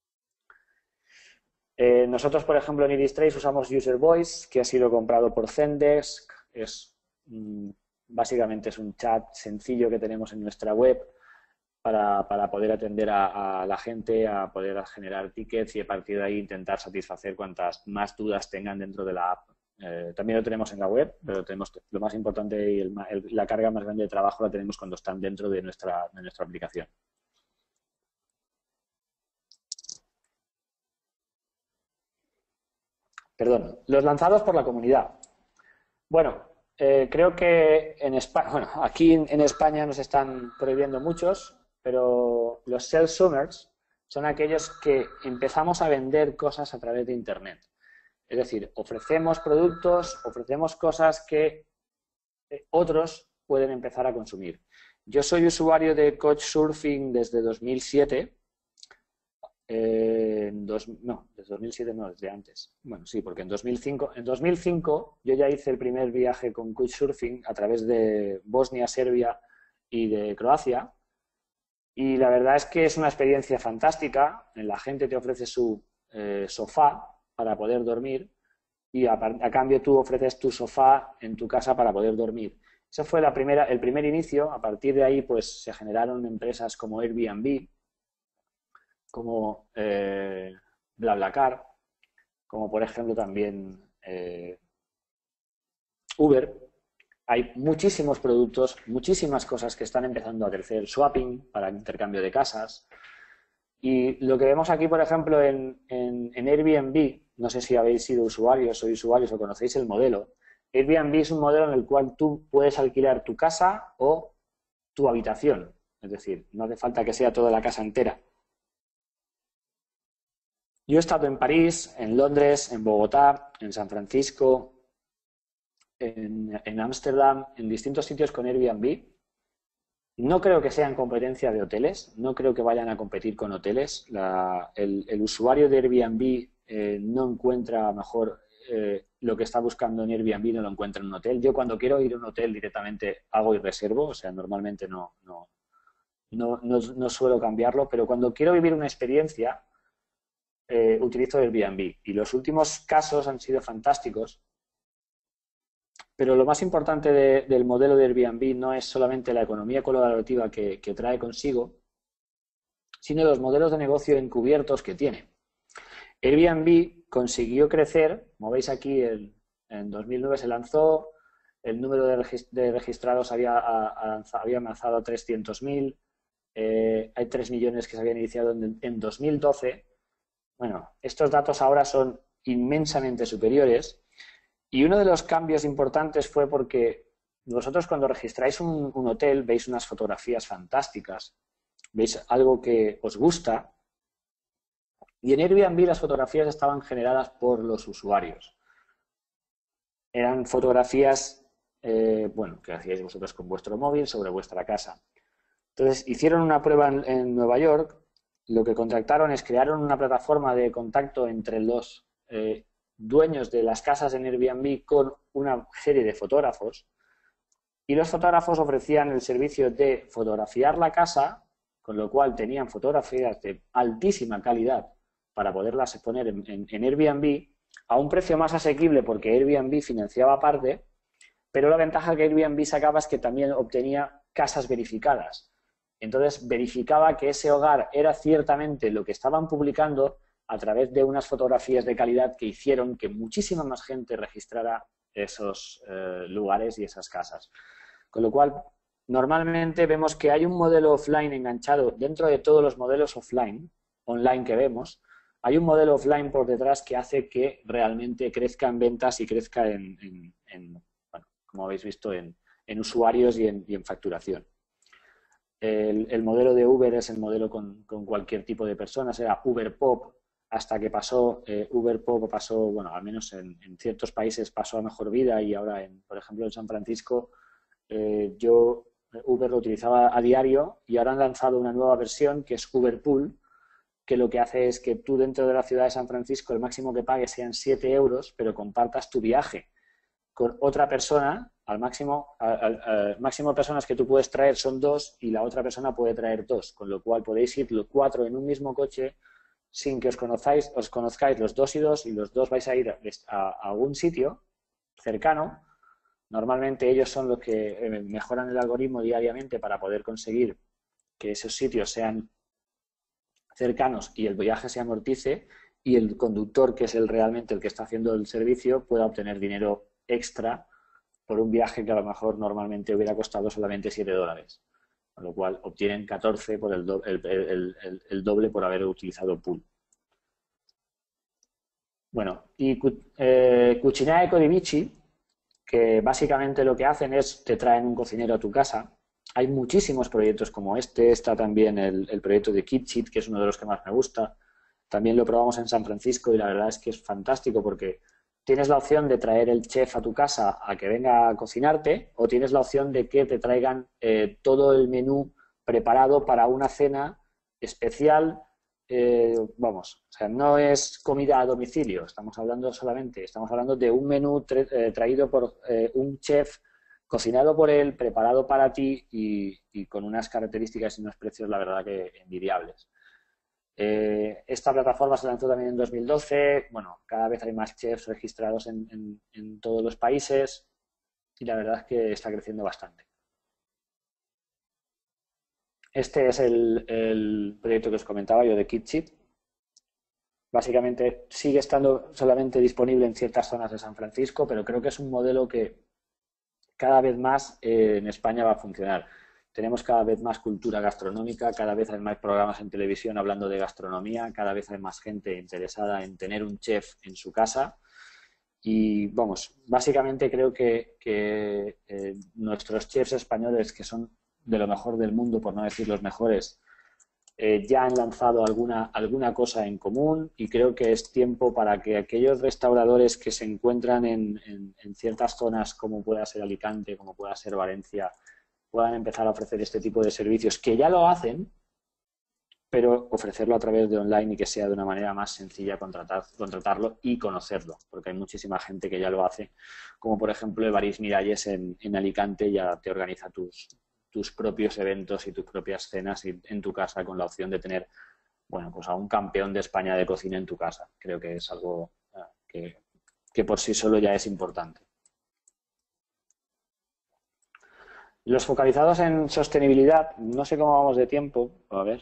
Nosotros, por ejemplo, en Iristrace usamos User Voice, que ha sido comprado por Zendesk. Básicamente es un chat sencillo que tenemos en nuestra web para poder atender a la gente, a poder generar tickets y a partir de ahí intentar satisfacer cuantas más dudas tengan dentro de la app. También lo tenemos en la web, pero tenemos lo más importante y la carga más grande de trabajo la tenemos cuando están dentro de nuestra aplicación. Perdón, los lanzados por la comunidad. Bueno, creo que en España, aquí en España nos están prohibiendo muchos, pero los sell-summers son aquellos que empezamos a vender cosas a través de Internet. Es decir, ofrecemos productos, ofrecemos cosas que otros pueden empezar a consumir. Yo soy usuario de Couchsurfing desde 2007. No, desde 2007 no, desde antes. Bueno, sí, porque en 2005 yo ya hice el primer viaje con Couchsurfing a través de Bosnia, Serbia y de Croacia. Y la verdad es que es una experiencia fantástica. La gente te ofrece su sofá para poder dormir y a cambio tú ofreces tu sofá en tu casa para poder dormir. Ese fue el primer inicio. A partir de ahí pues se generaron empresas como Airbnb, como BlaBlaCar, como por ejemplo también Uber. Hay muchísimos productos, muchísimas cosas que están empezando a crecer. Swapping para intercambio de casas. Y lo que vemos aquí, por ejemplo, en Airbnb, no sé si habéis sido usuarios o conocéis el modelo. Airbnb es un modelo en el cual tú puedes alquilar tu casa o tu habitación. Es decir, no hace falta que sea toda la casa entera. Yo he estado en París, en Londres, en Bogotá, en San Francisco, en Ámsterdam, en distintos sitios con Airbnb. No creo que sean competencia de hoteles, no creo que vayan a competir con hoteles. El usuario de Airbnb no encuentra mejor lo que está buscando en Airbnb, no lo encuentra en un hotel. Yo cuando quiero ir a un hotel directamente hago y reservo, o sea, normalmente no suelo cambiarlo, pero cuando quiero vivir una experiencia utilizo Airbnb. Y los últimos casos han sido fantásticos. Pero lo más importante del modelo de Airbnb no es solamente la economía colaborativa que trae consigo, sino los modelos de negocio encubiertos que tiene. Airbnb consiguió crecer, como veis aquí, en 2009 se lanzó, el número de registrados había avanzado a 300.000, hay 3 millones que se habían iniciado en 2012. Bueno, estos datos ahora son inmensamente superiores. Y uno de los cambios importantes fue porque vosotros cuando registráis un hotel veis unas fotografías fantásticas, veis algo que os gusta y en Airbnb las fotografías estaban generadas por los usuarios. Eran fotografías, bueno, que hacíais vosotros con vuestro móvil sobre vuestra casa. Entonces hicieron una prueba en Nueva York, lo que contrataron es crearon una plataforma de contacto entre los dueños de las casas en Airbnb con una serie de fotógrafos y los fotógrafos ofrecían el servicio de fotografiar la casa, con lo cual tenían fotografías de altísima calidad para poderlas poner en Airbnb a un precio más asequible porque Airbnb financiaba parte, pero la ventaja que Airbnb sacaba es que también obtenía casas verificadas. Entonces verificaba que ese hogar era ciertamente lo que estaban publicando a través de unas fotografías de calidad que hicieron que muchísima más gente registrara esos lugares y esas casas. Con lo cual, normalmente vemos que hay un modelo offline enganchado dentro de todos los modelos online que vemos. Hay un modelo offline por detrás que hace que realmente crezca en ventas y crezca bueno, como habéis visto, en usuarios y en facturación. El modelo de Uber es el modelo con cualquier tipo de personas, era Uber Pop, hasta que pasó, Uber Pop pasó, bueno, al menos en ciertos países pasó a mejor vida y ahora, por ejemplo, en San Francisco, yo Uber lo utilizaba a diario y ahora han lanzado una nueva versión que es Uber Pool, que lo que hace es que tú dentro de la ciudad de San Francisco el máximo que pagues sean 7 euros, pero compartas tu viaje con otra persona. Al máximo de personas que tú puedes traer son 2 y la otra persona puede traer 2, con lo cual podéis ir los 4 en un mismo coche sin que os conozcáis los 2 y 2 y los 2 vais a ir a algún sitio cercano. Normalmente ellos son los que mejoran el algoritmo diariamente para poder conseguir que esos sitios sean cercanos y el viaje se amortice y el conductor, que es realmente el que está haciendo el servicio, pueda obtener dinero extra por un viaje que a lo mejor normalmente hubiera costado solamente 7 dólares. Con lo cual obtienen 14 por el doble por haber utilizado Pool. Bueno, y Cucinae Codivici, que básicamente lo que hacen es te traen un cocinero a tu casa. Hay muchísimos proyectos como este. Está también el proyecto de Kitchit, que es uno de los que más me gusta. También lo probamos en San Francisco y la verdad es que es fantástico porque tienes la opción de traer el chef a tu casa a que venga a cocinarte, o tienes la opción de que te traigan todo el menú preparado para una cena especial. Vamos, o sea, no es comida a domicilio, estamos hablando de un menú traído por un chef, cocinado por él, preparado para ti y con unas características y unos precios, la verdad, que envidiables. Esta plataforma se lanzó también en 2012. Bueno, cada vez hay más chefs registrados en todos los países y la verdad es que está creciendo bastante. Este es el proyecto que os comentaba yo de Kitchit. Básicamente sigue estando solamente disponible en ciertas zonas de San Francisco, pero creo que es un modelo que cada vez más en España va a funcionar. Tenemos cada vez más cultura gastronómica, cada vez hay más programas en televisión hablando de gastronomía, cada vez hay más gente interesada en tener un chef en su casa. Y vamos, básicamente creo que nuestros chefs españoles, que son de lo mejor del mundo, por no decir los mejores, ya han lanzado alguna cosa en común, y creo que es tiempo para que aquellos restauradores que se encuentran en ciertas zonas, como pueda ser Alicante, como pueda ser Valencia, puedan empezar a ofrecer este tipo de servicios, que ya lo hacen, pero ofrecerlo a través de online y que sea de una manera más sencilla contratarlo y conocerlo, porque hay muchísima gente que ya lo hace, como por ejemplo Evarist Miralles en Alicante ya te organiza tus propios eventos y tus propias cenas en tu casa, con la opción de tener, bueno, pues a un campeón de España de cocina en tu casa. Creo que es algo que por sí solo ya es importante. Los focalizados en sostenibilidad, no sé cómo vamos de tiempo. A ver.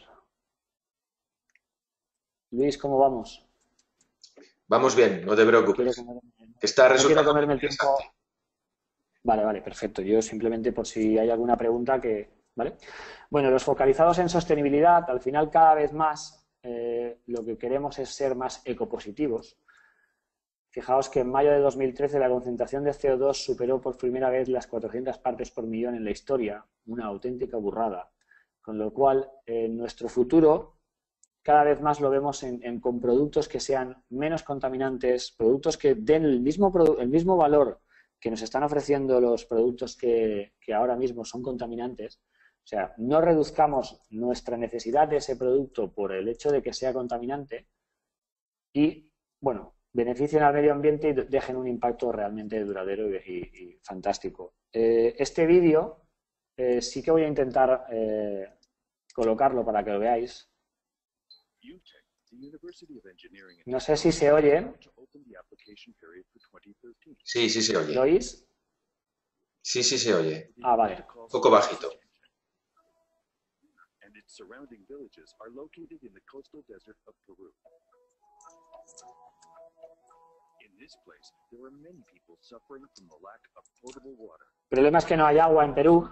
Luis, ¿cómo vamos? Vamos bien, no te preocupes. No quiero comerme el tiempo. Vale, perfecto. Yo simplemente, por si hay alguna pregunta ¿vale? Bueno, los focalizados en sostenibilidad, al final cada vez más lo que queremos es ser más ecopositivos. Fijaos que en mayo de 2013 la concentración de CO2 superó por primera vez las 400 partes por millón en la historia, una auténtica burrada. Con lo cual, nuestro futuro cada vez más lo vemos con productos que sean menos contaminantes, productos que den el mismo valor que nos están ofreciendo los productos que ahora mismo son contaminantes. O sea, no reduzcamos nuestra necesidad de ese producto por el hecho de que sea contaminante y, bueno, beneficien al medio ambiente y dejen un impacto realmente duradero y fantástico. Este vídeo sí que voy a intentar colocarlo para que lo veáis. No sé si se oye. Sí, se oye. ¿Lo oís? Sí, se oye. Ah, vale. Un poco bajito. El problema es que no hay agua en Perú.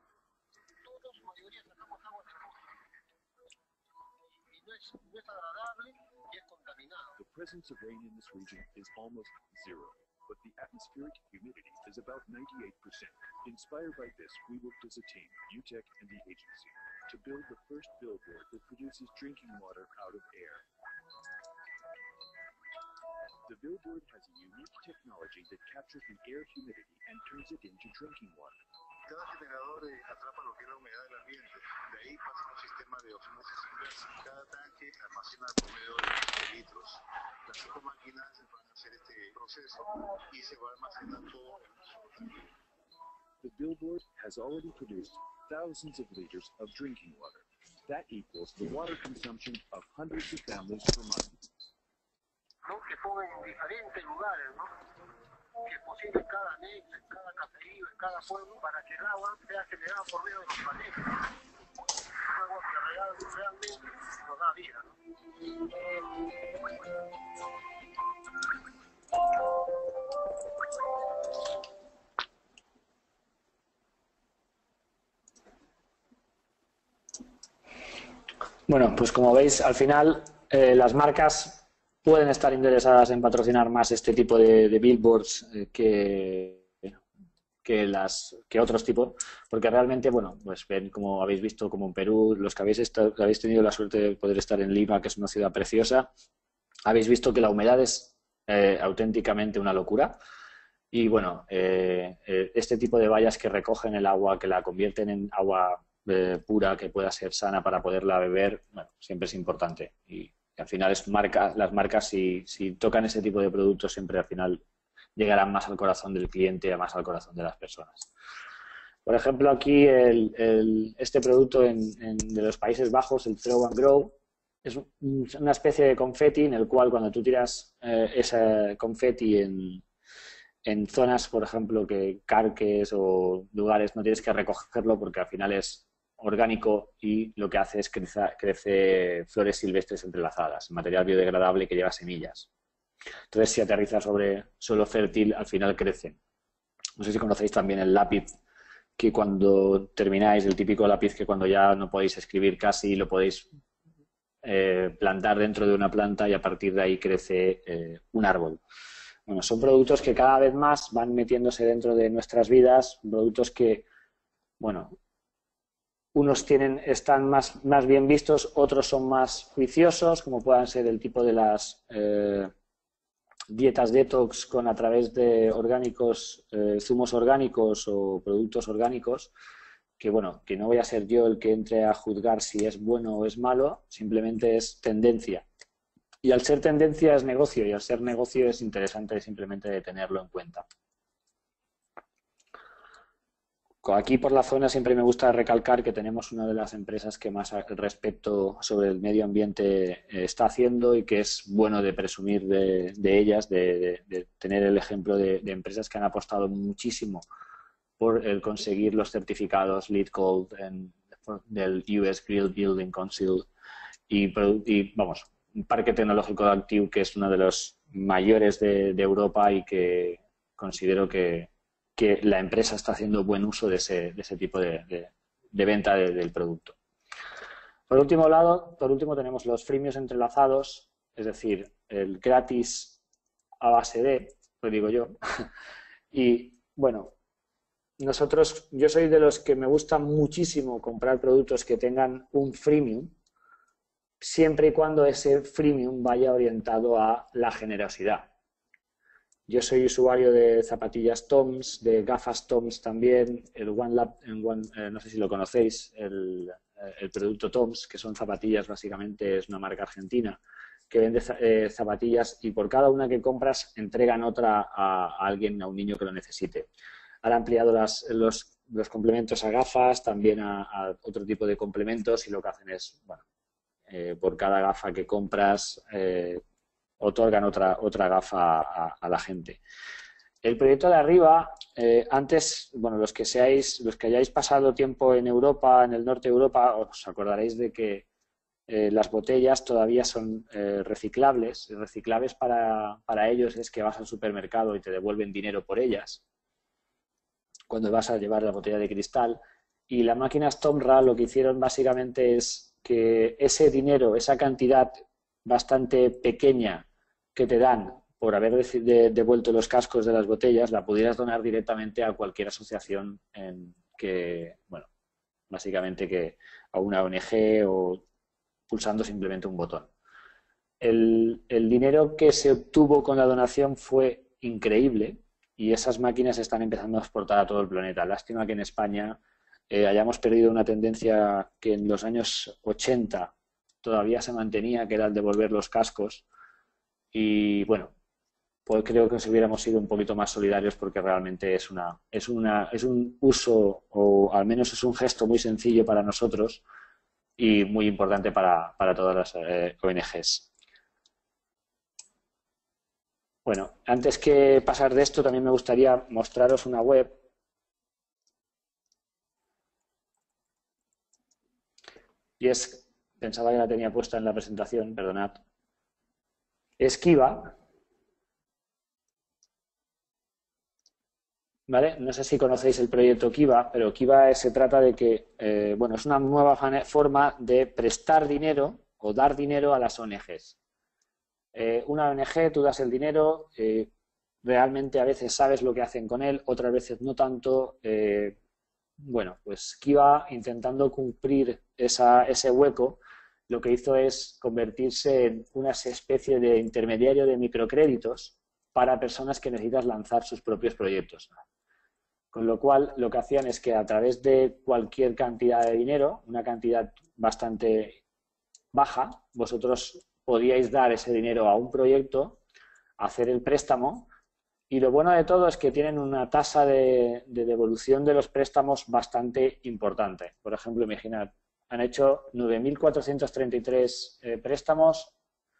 The presence of rain in this region is almost zero, but the atmospheric humidity is about 98%. Inspired by this, we worked as a team, UTEC and the agency, to build the first billboard that produces drinking water out of air. The billboard has a unique technology that captures the air humidity and turns it into drinking water. Cada generador atrapa lo que es la humedad del ambiente. De ahí pasa un sistema de osmosis inversa. Cada tanque almacena el promedio de 20 litros. Las 5 máquinas van a hacer este proceso y se va a almacenar todo en un solo tanque. The billboard has already produced thousands of liters of drinking water. That equals the water consumption of hundreds of families per month. ¿No? Que pongan en diferentes lugares, ¿no? Que cocinen cada anexo, en cada caserío, en cada pueblo, para que el agua sea generada por medio de los paneles. Un agua que realmente nos da vida, ¿no? Bueno, pues como veis, al final las marcas pueden estar interesadas en patrocinar más este tipo de billboards que otros tipos, porque realmente, bueno, pues ven, como habéis visto, como en Perú, los que habéis tenido la suerte de poder estar en Lima, que es una ciudad preciosa, habéis visto que la humedad es auténticamente una locura. Y bueno, este tipo de bayas que recogen el agua, que la convierten en agua pura, que pueda ser sana para poderla beber, bueno, siempre es importante. Y al final las marcas, si tocan ese tipo de productos, siempre al final llegarán más al corazón del cliente, más al corazón de las personas. Por ejemplo, aquí este producto de los Países Bajos, el Throw and Grow, es una especie de confeti en el cual cuando tú tiras ese confeti en zonas, por ejemplo, que carques o lugares, no tienes que recogerlo porque al final es orgánico y lo que hace es crece flores silvestres entrelazadas, material biodegradable que lleva semillas. Entonces, si aterriza sobre suelo fértil, al final crecen. No sé si conocéis también el lápiz, que cuando termináis, el típico lápiz que cuando ya no podéis escribir casi, lo podéis plantar dentro de una planta y a partir de ahí crece un árbol. Bueno, son productos que cada vez más van metiéndose dentro de nuestras vidas, productos que, bueno, unos están más bien vistos, otros son más juiciosos, como puedan ser el tipo de las dietas detox a través de orgánicos, zumos orgánicos o productos orgánicos, que bueno, que no voy a ser yo el que entre a juzgar si es bueno o es malo, simplemente es tendencia. Y al ser tendencia es negocio, y al ser negocio es interesante simplemente tenerlo en cuenta. Aquí por la zona siempre me gusta recalcar que tenemos una de las empresas que más al respecto sobre el medio ambiente está haciendo y que es bueno de presumir de ellas, de tener el ejemplo de empresas que han apostado muchísimo por el conseguir los certificados LEED Gold del US Green Building Council y vamos, un parque tecnológico de Actiu que es uno de los mayores de Europa y que considero que la empresa está haciendo buen uso de ese tipo de venta del producto. Por último tenemos los freemiums entrelazados, es decir, el gratis a base de, lo digo yo, y bueno, yo soy de los que me gusta muchísimo comprar productos que tengan un freemium, siempre y cuando ese freemium vaya orientado a la generosidad. Yo soy usuario de zapatillas Toms, de gafas Toms también, el OneLab, no sé si lo conocéis, el producto Toms, que son zapatillas, básicamente es una marca argentina, que vende zapatillas y por cada una que compras entregan otra a alguien, a un niño que lo necesite. Han ampliado los complementos a gafas, también a otro tipo de complementos y lo que hacen es, bueno, por cada gafa que compras, otorgan otra gafa a la gente. El proyecto de arriba, antes, bueno, los que hayáis pasado tiempo en Europa, en el norte de Europa, os acordaréis de que las botellas todavía son reciclables. Reciclables para ellos es que vas al supermercado y te devuelven dinero por ellas cuando vas a llevar la botella de cristal. Y las máquinas Tomra lo que hicieron básicamente es que ese dinero, esa cantidad bastante pequeña que te dan por haber devuelto los cascos de las botellas, la pudieras donar directamente a cualquier asociación bueno, básicamente que a una ONG o pulsando simplemente un botón. El dinero que se obtuvo con la donación fue increíble y esas máquinas están empezando a exportar a todo el planeta. Lástima que en España hayamos perdido una tendencia que en los años 80 todavía se mantenía, que era el devolver los cascos. Y bueno, pues creo que si hubiéramos sido un poquito más solidarios porque realmente es un uso, o al menos es un gesto muy sencillo para nosotros y muy importante para todas las ONGs. Bueno, antes que pasar de esto también me gustaría mostraros una web y pensaba que la tenía puesta en la presentación, perdonad. Es Kiva, ¿vale? No sé si conocéis el proyecto Kiva, pero Kiva se trata de que, bueno, es una nueva forma de prestar dinero o dar dinero a las ONGs. Una ONG, tú das el dinero, realmente a veces sabes lo que hacen con él, otras veces no tanto. Bueno, pues Kiva intentando cumplir ese hueco lo que hizo es convertirse en una especie de intermediario de microcréditos para personas que necesitan lanzar sus propios proyectos. Con lo cual, lo que hacían es que a través de cualquier cantidad de dinero, una cantidad bastante baja, vosotros podíais dar ese dinero a un proyecto, hacer el préstamo, y lo bueno de todo es que tienen una tasa de devolución de los préstamos bastante importante. Por ejemplo, imaginad, han hecho 9.433 préstamos,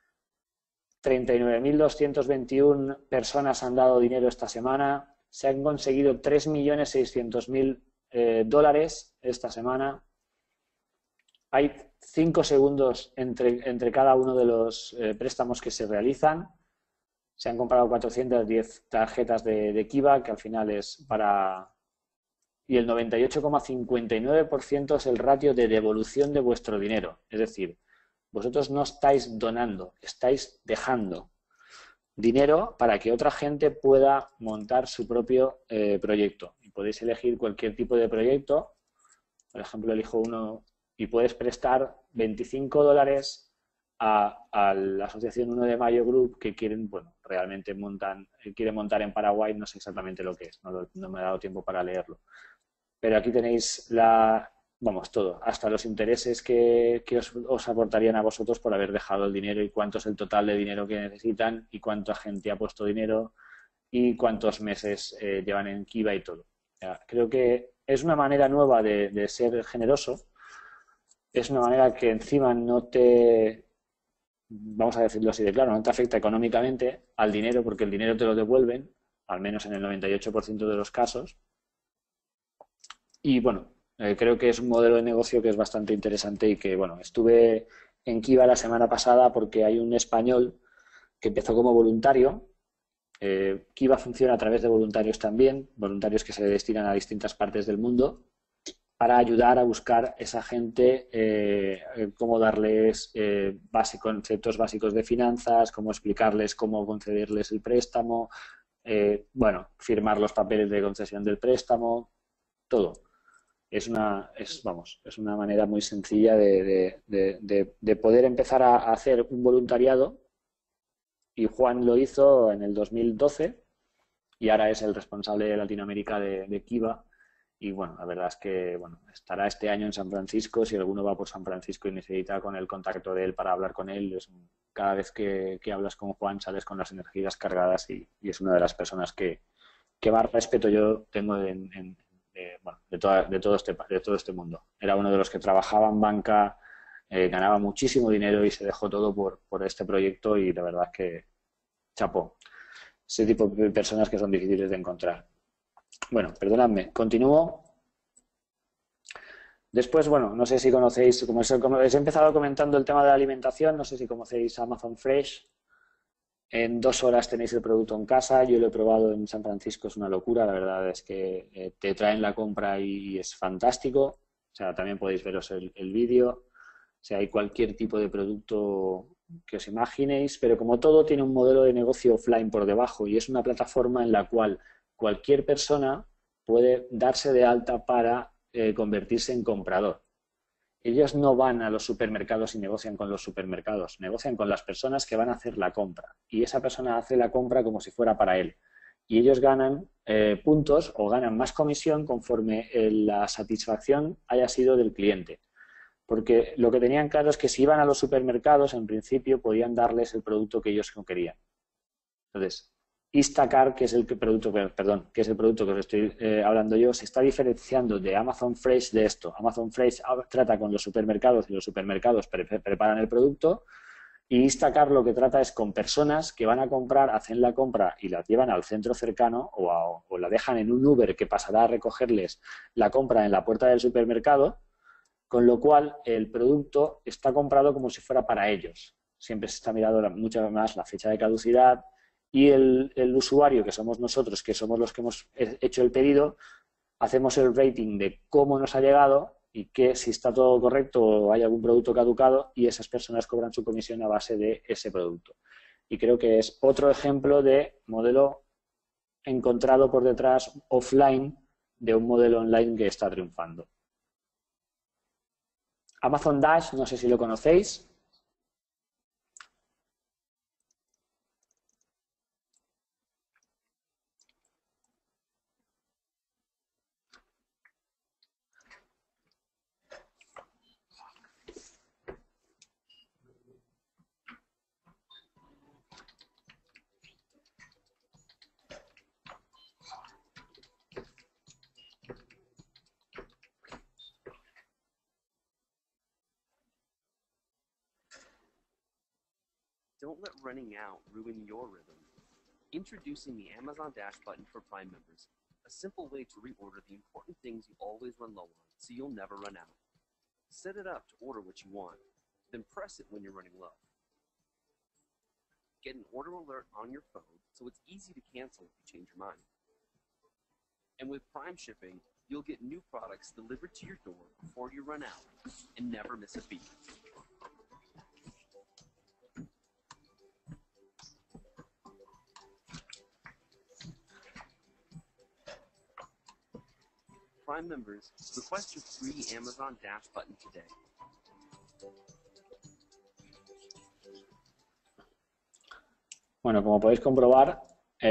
39.221 personas han dado dinero esta semana, se han conseguido 3.600.000 dólares esta semana. Hay 5 segundos entre cada uno de los préstamos que se realizan. Se han comprado 410 tarjetas de Kiva, que al final es para... Y el 98,59% es el ratio de devolución de vuestro dinero. Es decir, vosotros no estáis donando, estáis dejando dinero para que otra gente pueda montar su propio proyecto. Y podéis elegir cualquier tipo de proyecto. Por ejemplo, elijo uno y puedes prestar $25 a la asociación 1 de Mayo Group que quieren, bueno, realmente quieren montar en Paraguay, no sé exactamente lo que es, no me ha dado tiempo para leerlo. Pero aquí tenéis todo, hasta los intereses que os aportarían a vosotros por haber dejado el dinero y cuánto es el total de dinero que necesitan y cuánta gente ha puesto dinero y cuántos meses llevan en Kiva y todo. Creo que es una manera nueva de ser generoso, es una manera que encima no te... vamos a decirlo así de claro, no te afecta económicamente al dinero porque el dinero te lo devuelven, al menos en el 98% de los casos. Y bueno, creo que es un modelo de negocio que es bastante interesante y que, bueno, estuve en Kiva la semana pasada porque hay un español que empezó como voluntario. Kiva funciona a través de voluntarios también, voluntarios que se destinan a distintas partes del mundo para ayudar a buscar esa gente, cómo darles conceptos básicos de finanzas, cómo explicarles cómo concederles el préstamo, firmar los papeles de concesión del préstamo, todo. Es una manera muy sencilla de poder empezar a hacer un voluntariado, y Juan lo hizo en el 2012 y ahora es el responsable de Latinoamérica de Kiva. Y bueno, la verdad es que estará este año en San Francisco. Si alguno va por San Francisco y necesita con el contacto de él para hablar con él, cada vez que hablas con Juan sales con las energías cargadas y es una de las personas que más respeto yo tengo de todo este mundo. Era uno de los que trabajaba en banca, ganaba muchísimo dinero y se dejó todo por este proyecto y la verdad es que chapó. Ese tipo de personas que son difíciles de encontrar. Bueno, perdonadme, continúo. Después, no sé si conocéis, como os he empezado comentando el tema de la alimentación, no sé si conocéis Amazon Fresh. En 2 horas tenéis el producto en casa. Yo lo he probado en San Francisco, es una locura. La verdad es que te traen la compra y es fantástico. O sea, también podéis veros el vídeo. O sea, hay cualquier tipo de producto que os imaginéis, pero como todo tiene un modelo de negocio offline por debajo y es una plataforma en la cual cualquier persona puede darse de alta para convertirse en comprador. Ellos no van a los supermercados y negocian con los supermercados, negocian con las personas que van a hacer la compra y esa persona hace la compra como si fuera para él. Y ellos ganan puntos o ganan más comisión conforme la satisfacción haya sido del cliente. Porque lo que tenían claro es que si iban a los supermercados, en principio podían darles el producto que ellos no querían. Entonces, Instacart, que es el producto que os estoy hablando yo, se está diferenciando de Amazon Fresh de esto. Amazon Fresh trata con los supermercados y los supermercados preparan el producto, y Instacart lo que trata es con personas que van a comprar, hacen la compra y la llevan al centro cercano o la dejan en un Uber que pasará a recogerles la compra en la puerta del supermercado, con lo cual el producto está comprado como si fuera para ellos. Siempre se está mirando mucho más la fecha de caducidad. Y el usuario, que somos nosotros, que somos los que hemos hecho el pedido, hacemos el rating de cómo nos ha llegado y que si está todo correcto o hay algún producto caducado, y esas personas cobran su comisión a base de ese producto. Y creo que es otro ejemplo de modelo encontrado por detrás offline de un modelo online que está triunfando. Amazon Dash, no sé si lo conocéis. Don't let running out ruin your rhythm. Introducing the Amazon Dash button for Prime members, a simple way to reorder the important things you always run low on, so you'll never run out. Set it up to order what you want, then press it when you're running low. Get an order alert on your phone, so it's easy to cancel if you change your mind. And with Prime shipping, you'll get new products delivered to your door before you run out, and never miss a beat. Prime members, request your free Amazon Dash button today. Bueno, como podéis comprobar,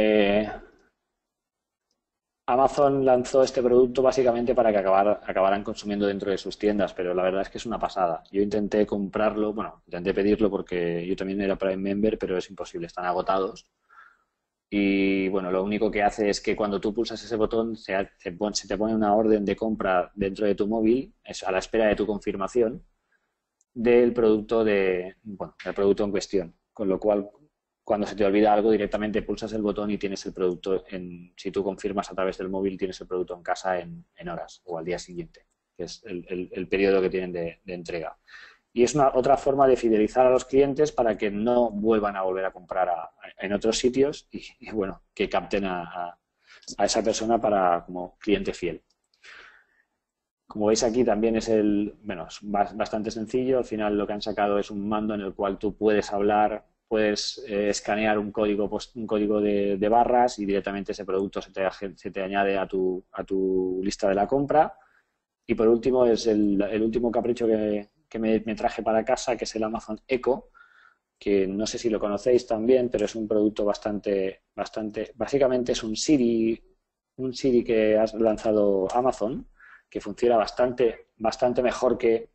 Amazon lanzó este producto básicamente para que acabaran consumiendo dentro de sus tiendas, pero la verdad es que es una pasada. Yo intenté comprarlo, bueno, intenté pedirlo porque yo también era Prime Member, pero es imposible, están agotados. Y bueno, lo único que hace es que cuando tú pulsas ese botón se te pone una orden de compra dentro de tu móvil, es a la espera de tu confirmación del producto del producto en cuestión. Con lo cual, cuando se te olvida algo, directamente pulsas el botón y tienes el producto si tú confirmas a través del móvil, tienes el producto en casa en horas o al día siguiente, que es el periodo que tienen de entrega. Y es otra forma de fidelizar a los clientes para que no vuelvan a volver a comprar en otros sitios y bueno, que capten a esa persona como cliente fiel. Como veis aquí también es bastante sencillo. Al final lo que han sacado es un mando en el cual tú puedes hablar, puedes escanear un código de barras y directamente ese producto se te añade a tu lista de la compra. Y por último es el último capricho que me traje para casa, que es el Amazon Echo, que no sé si lo conocéis también, pero es un producto básicamente es un Siri que ha lanzado Amazon, que funciona bastante mejor que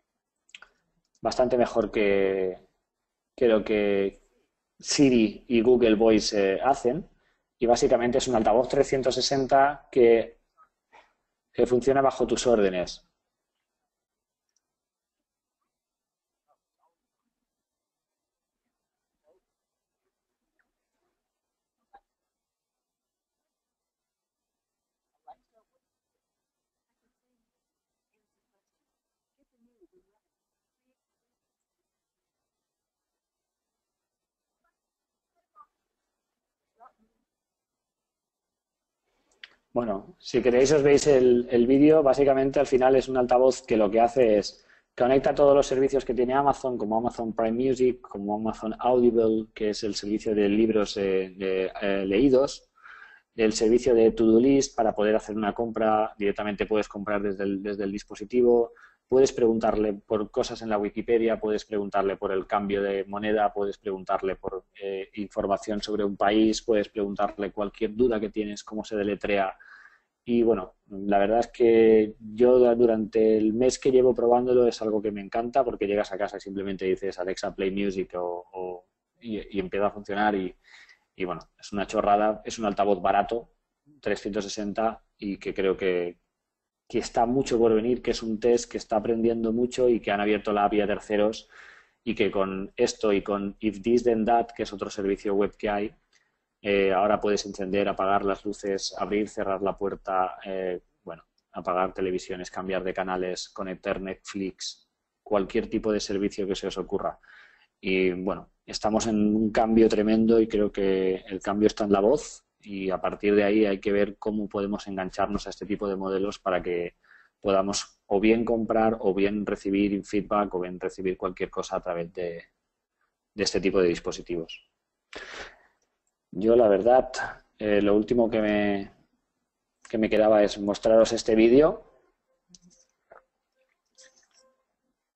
lo que Siri y Google Voice hacen, y básicamente es un altavoz 360 que funciona bajo tus órdenes. Bueno, si queréis os veis el vídeo, básicamente al final es un altavoz que lo que hace es conecta todos los servicios que tiene Amazon, como Amazon Prime Music, como Amazon Audible, que es el servicio de libros leídos, el servicio de To-Do List para poder hacer una compra, directamente puedes comprar desde el dispositivo, puedes preguntarle por cosas en la Wikipedia, puedes preguntarle por el cambio de moneda, puedes preguntarle por información sobre un país, puedes preguntarle cualquier duda que tienes, cómo se deletrea. Y bueno, la verdad es que yo durante el mes que llevo probándolo es algo que me encanta porque llegas a casa y simplemente dices Alexa, play music y empieza a funcionar y bueno, es una chorrada, es un altavoz barato, 360 y que creo que está mucho por venir, que es un test que está aprendiendo mucho y que han abierto la API a terceros y que con esto y con If This Then That, que es otro servicio web que hay, ahora puedes encender, apagar las luces, abrir, cerrar la puerta, apagar televisiones, cambiar de canales, conectar Netflix, cualquier tipo de servicio que se os ocurra. Y bueno, estamos en un cambio tremendo y creo que el cambio está en la voz y a partir de ahí hay que ver cómo podemos engancharnos a este tipo de modelos para que podamos o bien comprar o bien recibir feedback o bien recibir cualquier cosa a través de este tipo de dispositivos. Yo, la verdad, lo último que me quedaba es mostraros este vídeo.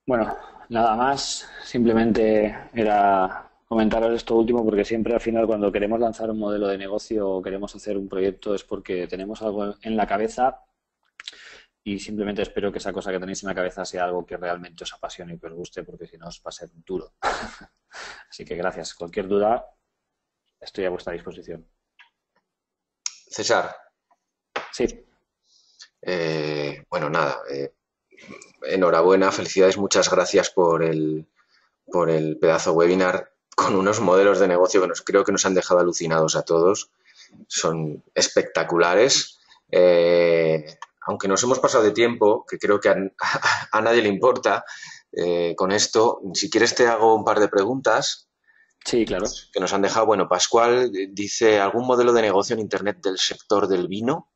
Bueno, nada más, simplemente era comentaros esto último porque siempre al final cuando queremos lanzar un modelo de negocio o queremos hacer un proyecto es porque tenemos algo en la cabeza y simplemente espero que esa cosa que tenéis en la cabeza sea algo que realmente os apasione y que os guste porque si no os va a ser duro. Así que gracias. Cualquier duda, estoy a vuestra disposición. César, Sí, bueno, nada, enhorabuena, felicidades, muchas gracias por el pedazo webinar con unos modelos de negocio que creo que nos han dejado alucinados a todos. Son espectaculares. Aunque nos hemos pasado de tiempo, que creo que a nadie le importa, con esto, si quieres te hago un par de preguntas sí, claro. que nos han dejado. Bueno, Pascual dice, ¿algún modelo de negocio en Internet del sector del vino?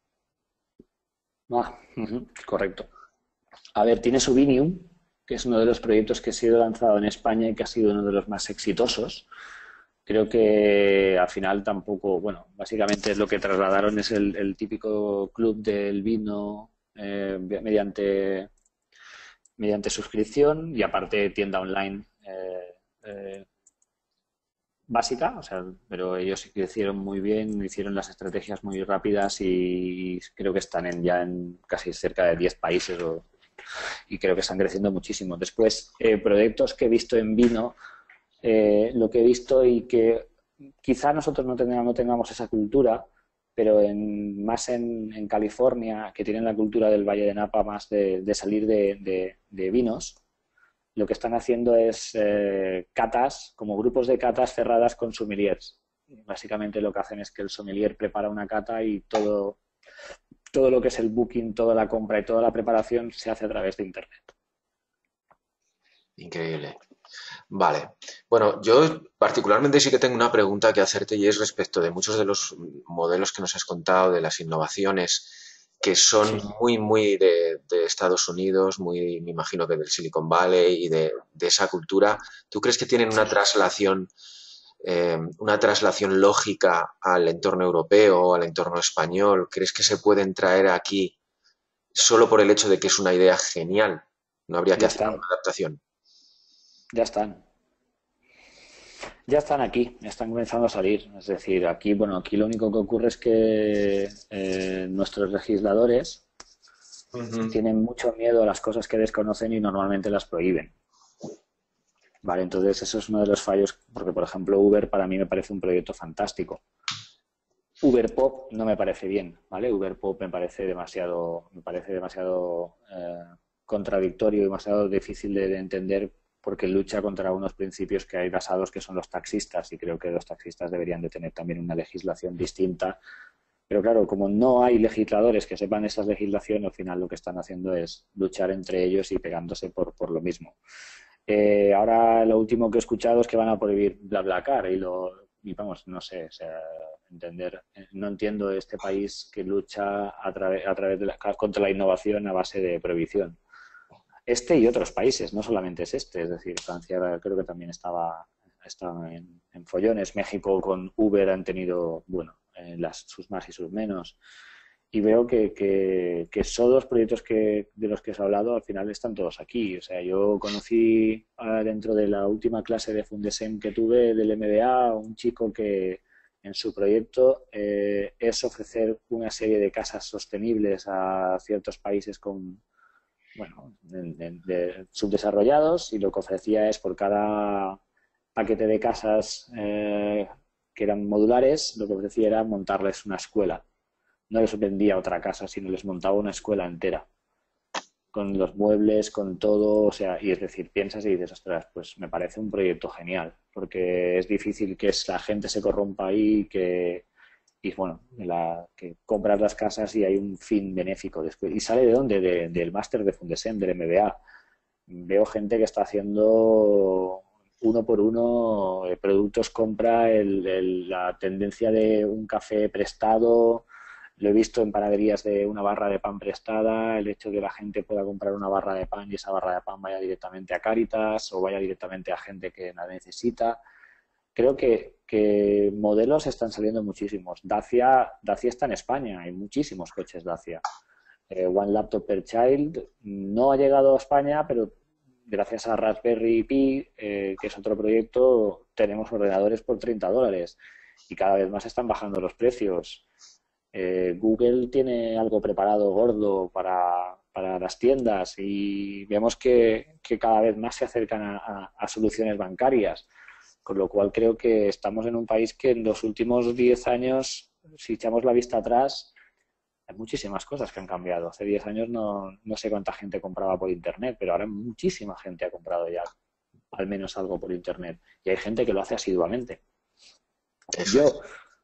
Correcto. A ver, tiene Subinium, que es uno de los proyectos que ha sido lanzado en España y que ha sido uno de los más exitosos. Creo que al final tampoco, bueno, básicamente lo que trasladaron es el típico club del vino mediante suscripción y aparte tienda online básica, o sea, pero ellos sí que hicieron muy bien, hicieron las estrategias muy rápidas y creo que están ya en casi cerca de 10 países y creo que están creciendo muchísimo. Después, proyectos que he visto en vino, lo que he visto y que quizá nosotros no tengamos esa cultura, pero más en California, que tienen la cultura del Valle de Napa más de salir de vinos, lo que están haciendo es catas, como grupos de catas cerradas con sommeliers. Básicamente lo que hacen es que el sommelier prepara una cata y todo lo que es el booking, toda la compra y toda la preparación se hace a través de Internet. Increíble. Vale. Bueno, yo particularmente sí que tengo una pregunta que hacerte y es respecto de muchos de los modelos que nos has contado, de las innovaciones que son Sí. muy de Estados Unidos, muy, me imagino que del Silicon Valley y de esa cultura. ¿Tú crees que tienen una traslación lógica al entorno europeo, al entorno español? ¿Crees que se pueden traer aquí solo por el hecho de que es una idea genial? No habría que Ya hacer están, una adaptación. ya están. Ya están aquí, ya están comenzando a salir. Es decir, aquí, bueno, aquí lo único que ocurre es que nuestros legisladores Ujú. tienen mucho miedo a las cosas que desconocen y normalmente las prohíben. Vale, entonces eso es uno de los fallos, porque por ejemplo Uber para mí me parece un proyecto fantástico. Uber Pop no me parece bien, ¿vale? Uber Pop me parece demasiado contradictorio y demasiado difícil de entender porque lucha contra unos principios que hay basados que son los taxistas y creo que los taxistas deberían de tener también una legislación distinta. Pero claro, como no hay legisladores que sepan esas legislaciones, al final lo que están haciendo es luchar entre ellos y pegándose por lo mismo. Ahora lo último que he escuchado es que van a prohibir BlaBlaCar y vamos, no sé, o sea, no entiendo este país que lucha a través contra la innovación a base de prohibición. Este y otros países, no solamente es este, es decir, Francia creo que también estaba en follones, México con Uber han tenido, bueno, sus más y sus menos. Y veo que esos dos proyectos de los que os he hablado al final están todos aquí. O sea, yo conocí dentro de la última clase de Fundesem que tuve del MBA un chico que en su proyecto es ofrecer una serie de casas sostenibles a ciertos países bueno, subdesarrollados y lo que ofrecía es por cada paquete de casas que eran modulares, lo que ofrecía era montarles una escuela. No les vendía otra casa, sino les montaba una escuela entera, con los muebles, con todo, o sea, y es decir, piensas y dices, ostras, pues me parece un proyecto genial, porque es difícil que la gente se corrompa ahí y bueno, que compras las casas y hay un fin benéfico después. ¿Y sale de dónde? Del máster de Fundesem, del MBA. Veo gente que está haciendo uno por uno productos compra, la tendencia de un café prestado. Lo he visto en panaderías de una barra de pan prestada, el hecho de que la gente pueda comprar una barra de pan y esa barra de pan vaya directamente a Cáritas o vaya directamente a gente que la necesita. Creo que modelos están saliendo muchísimos. Dacia está en España, hay muchísimos coches Dacia. One Laptop per Child no ha llegado a España, pero gracias a Raspberry Pi, que es otro proyecto, tenemos ordenadores por $30 y cada vez más están bajando los precios. Google tiene algo preparado gordo para las tiendas y vemos que cada vez más se acercan a soluciones bancarias, con lo cual creo que estamos en un país que en los últimos 10 años, si echamos la vista atrás, hay muchísimas cosas que han cambiado. Hace 10 años no sé cuánta gente compraba por Internet, pero ahora muchísima gente ha comprado ya al menos algo por Internet. Y hay gente que lo hace asiduamente. Yo,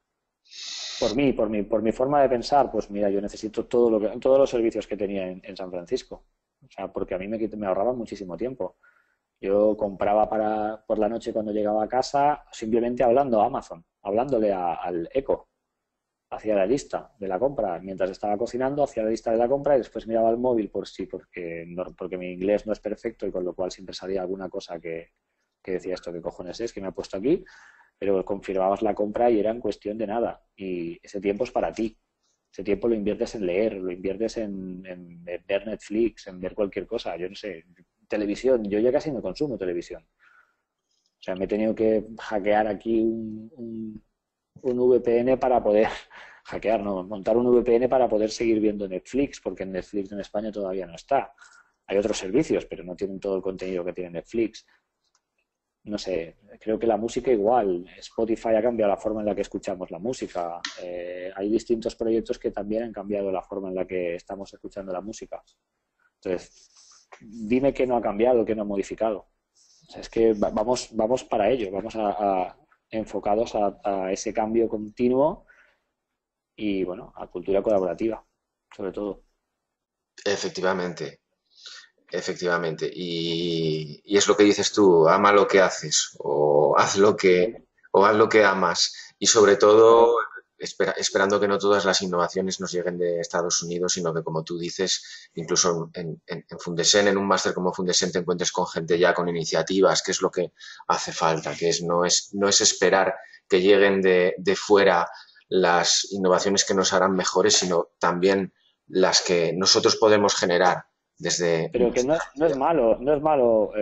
por mi forma de pensar, pues mira, yo necesito todos los servicios que tenía en San Francisco. O sea, porque a mí me ahorraba muchísimo tiempo. Yo compraba por la noche cuando llegaba a casa simplemente hablando a Amazon, hablándole al Echo. Hacía la lista de la compra. Mientras estaba cocinando, hacía la lista de la compra y después miraba el móvil porque mi inglés no es perfecto y con lo cual siempre salía alguna cosa que decía esto, ¿qué cojones es? Que me ha puesto aquí. Pero confirmabas la compra y era en cuestión de nada. Y ese tiempo es para ti. Ese tiempo lo inviertes en leer, lo inviertes en ver Netflix, en ver cualquier cosa. Yo no sé, televisión. Yo ya casi no consumo televisión. O sea, me he tenido que hackear aquí un VPN para poder montar un VPN para poder seguir viendo Netflix, porque en Netflix en España todavía no está. Hay otros servicios, pero no tienen todo el contenido que tiene Netflix. No sé, creo que la música igual. Spotify ha cambiado la forma en la que escuchamos la música. Hay distintos proyectos que también han cambiado la forma en la que estamos escuchando la música. Entonces, dime que no ha cambiado, que no ha modificado. O sea, es que vamos para ello, vamos enfocados a ese cambio continuo y, bueno, a cultura colaborativa, sobre todo. Efectivamente, efectivamente. Y es lo que dices tú, ama lo que haces o haz lo que amas. Y sobre todo, esperando que no todas las innovaciones nos lleguen de Estados Unidos, sino que, como tú dices, incluso en Fundesen, en un máster como Fundesen, te encuentres con gente ya con iniciativas, que es lo que hace falta, no es esperar que lleguen de fuera las innovaciones que nos harán mejores, sino también las que nosotros podemos generar desde... Pero que no es malo,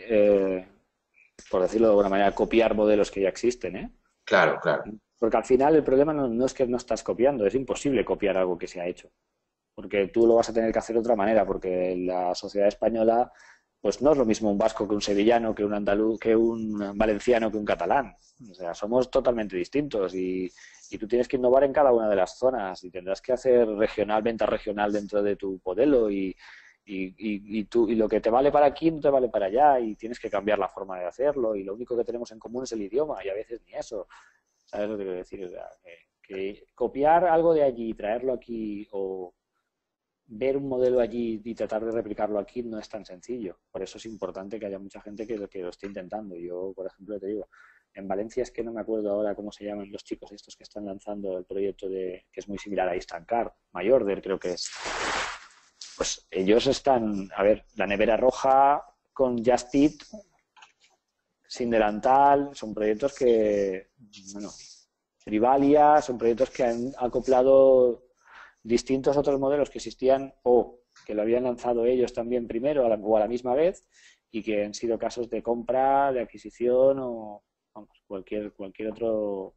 por decirlo de alguna manera, copiar modelos que ya existen, ¿eh? Claro, claro. Porque al final el problema no es que no estás copiando, es imposible copiar algo que se ha hecho. Porque tú lo vas a tener que hacer de otra manera, porque la sociedad española, pues no es lo mismo un vasco que un sevillano, que un andaluz, que un valenciano, que un catalán. O sea, somos totalmente distintos y tú tienes que innovar en cada una de las zonas y tendrás que hacer venta regional dentro de tu modelo y lo que te vale para aquí no te vale para allá y tienes que cambiar la forma de hacerlo y lo único que tenemos en común es el idioma y a veces ni eso. ¿Sabes lo que quiero decir? O sea, que copiar algo de allí y traerlo aquí o ver un modelo allí y tratar de replicarlo aquí no es tan sencillo. Por eso es importante que haya mucha gente que lo esté intentando. Yo, por ejemplo, te digo, en Valencia es que no me acuerdo ahora cómo se llaman los chicos estos que están lanzando el proyecto que es muy similar a Instacart, Mayorder creo que es. Pues ellos están, a ver, la nevera roja con Just Eat, sin delantal, son proyectos que, bueno, Trivalia, son proyectos que han acoplado distintos otros modelos que existían o que lo habían lanzado ellos también primero o a la misma vez y que han sido casos de compra, de adquisición o vamos, cualquier otro.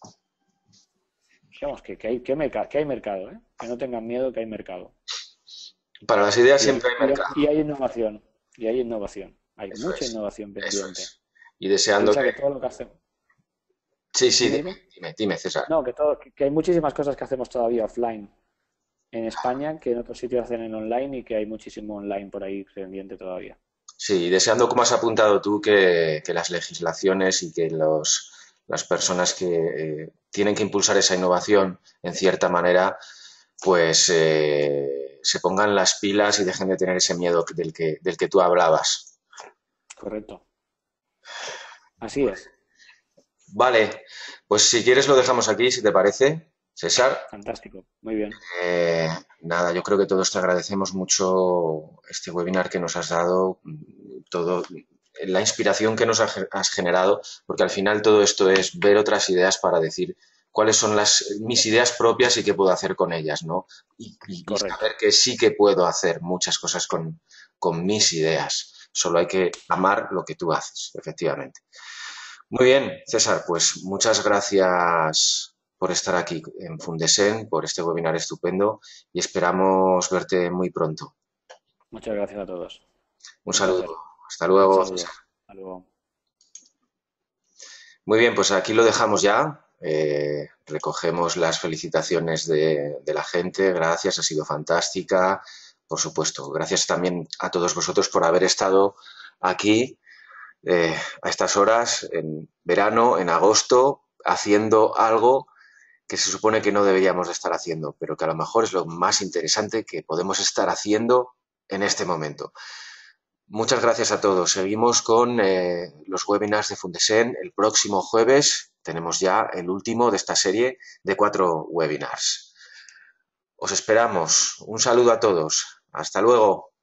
Digamos que hay mercado, ¿eh? Que no tengan miedo, que hay mercado. Para las ideas siempre hay mercado. Y hay innovación. Hay Eso mucha es, innovación pendiente. Y deseando Piensa que todo lo que hacemos. Sí, Dime. dime, César. No, que hay muchísimas cosas que hacemos todavía offline en España que en otros sitios hacen en online y que hay muchísimo online por ahí pendiente todavía. Sí, deseando, como has apuntado tú, que las legislaciones y que las personas que tienen que impulsar esa innovación, en cierta manera, pues se pongan las pilas y dejen de tener ese miedo del que tú hablabas. Correcto. Así es. Vale, pues si quieres lo dejamos aquí, si te parece, César. Fantástico, muy bien. Nada, yo creo que todos te agradecemos mucho este webinar que nos has dado, todo, la inspiración que nos has generado, porque al final todo esto es ver otras ideas para decir cuáles son mis ideas propias y qué puedo hacer con ellas, ¿no? Y saber que sí que puedo hacer muchas cosas con mis ideas. Solo hay que amar lo que tú haces, efectivamente. Muy bien, César, pues muchas gracias por estar aquí en Fundesen, por este webinar estupendo y esperamos verte muy pronto. Muchas gracias a todos. Un Un saludo. placer. Hasta Un luego, saludo. César. Hasta luego. Muy bien, pues aquí lo dejamos ya. Recogemos las felicitaciones de la gente. Gracias, ha sido fantástica. Por supuesto, gracias también a todos vosotros por haber estado aquí a estas horas, en verano, en agosto, haciendo algo que se supone que no deberíamos de estar haciendo, pero que a lo mejor es lo más interesante que podemos estar haciendo en este momento. Muchas gracias a todos. Seguimos con los webinars de Fundesen. El próximo jueves tenemos ya el último de esta serie de 4 webinars. Os esperamos. Un saludo a todos. Hasta luego.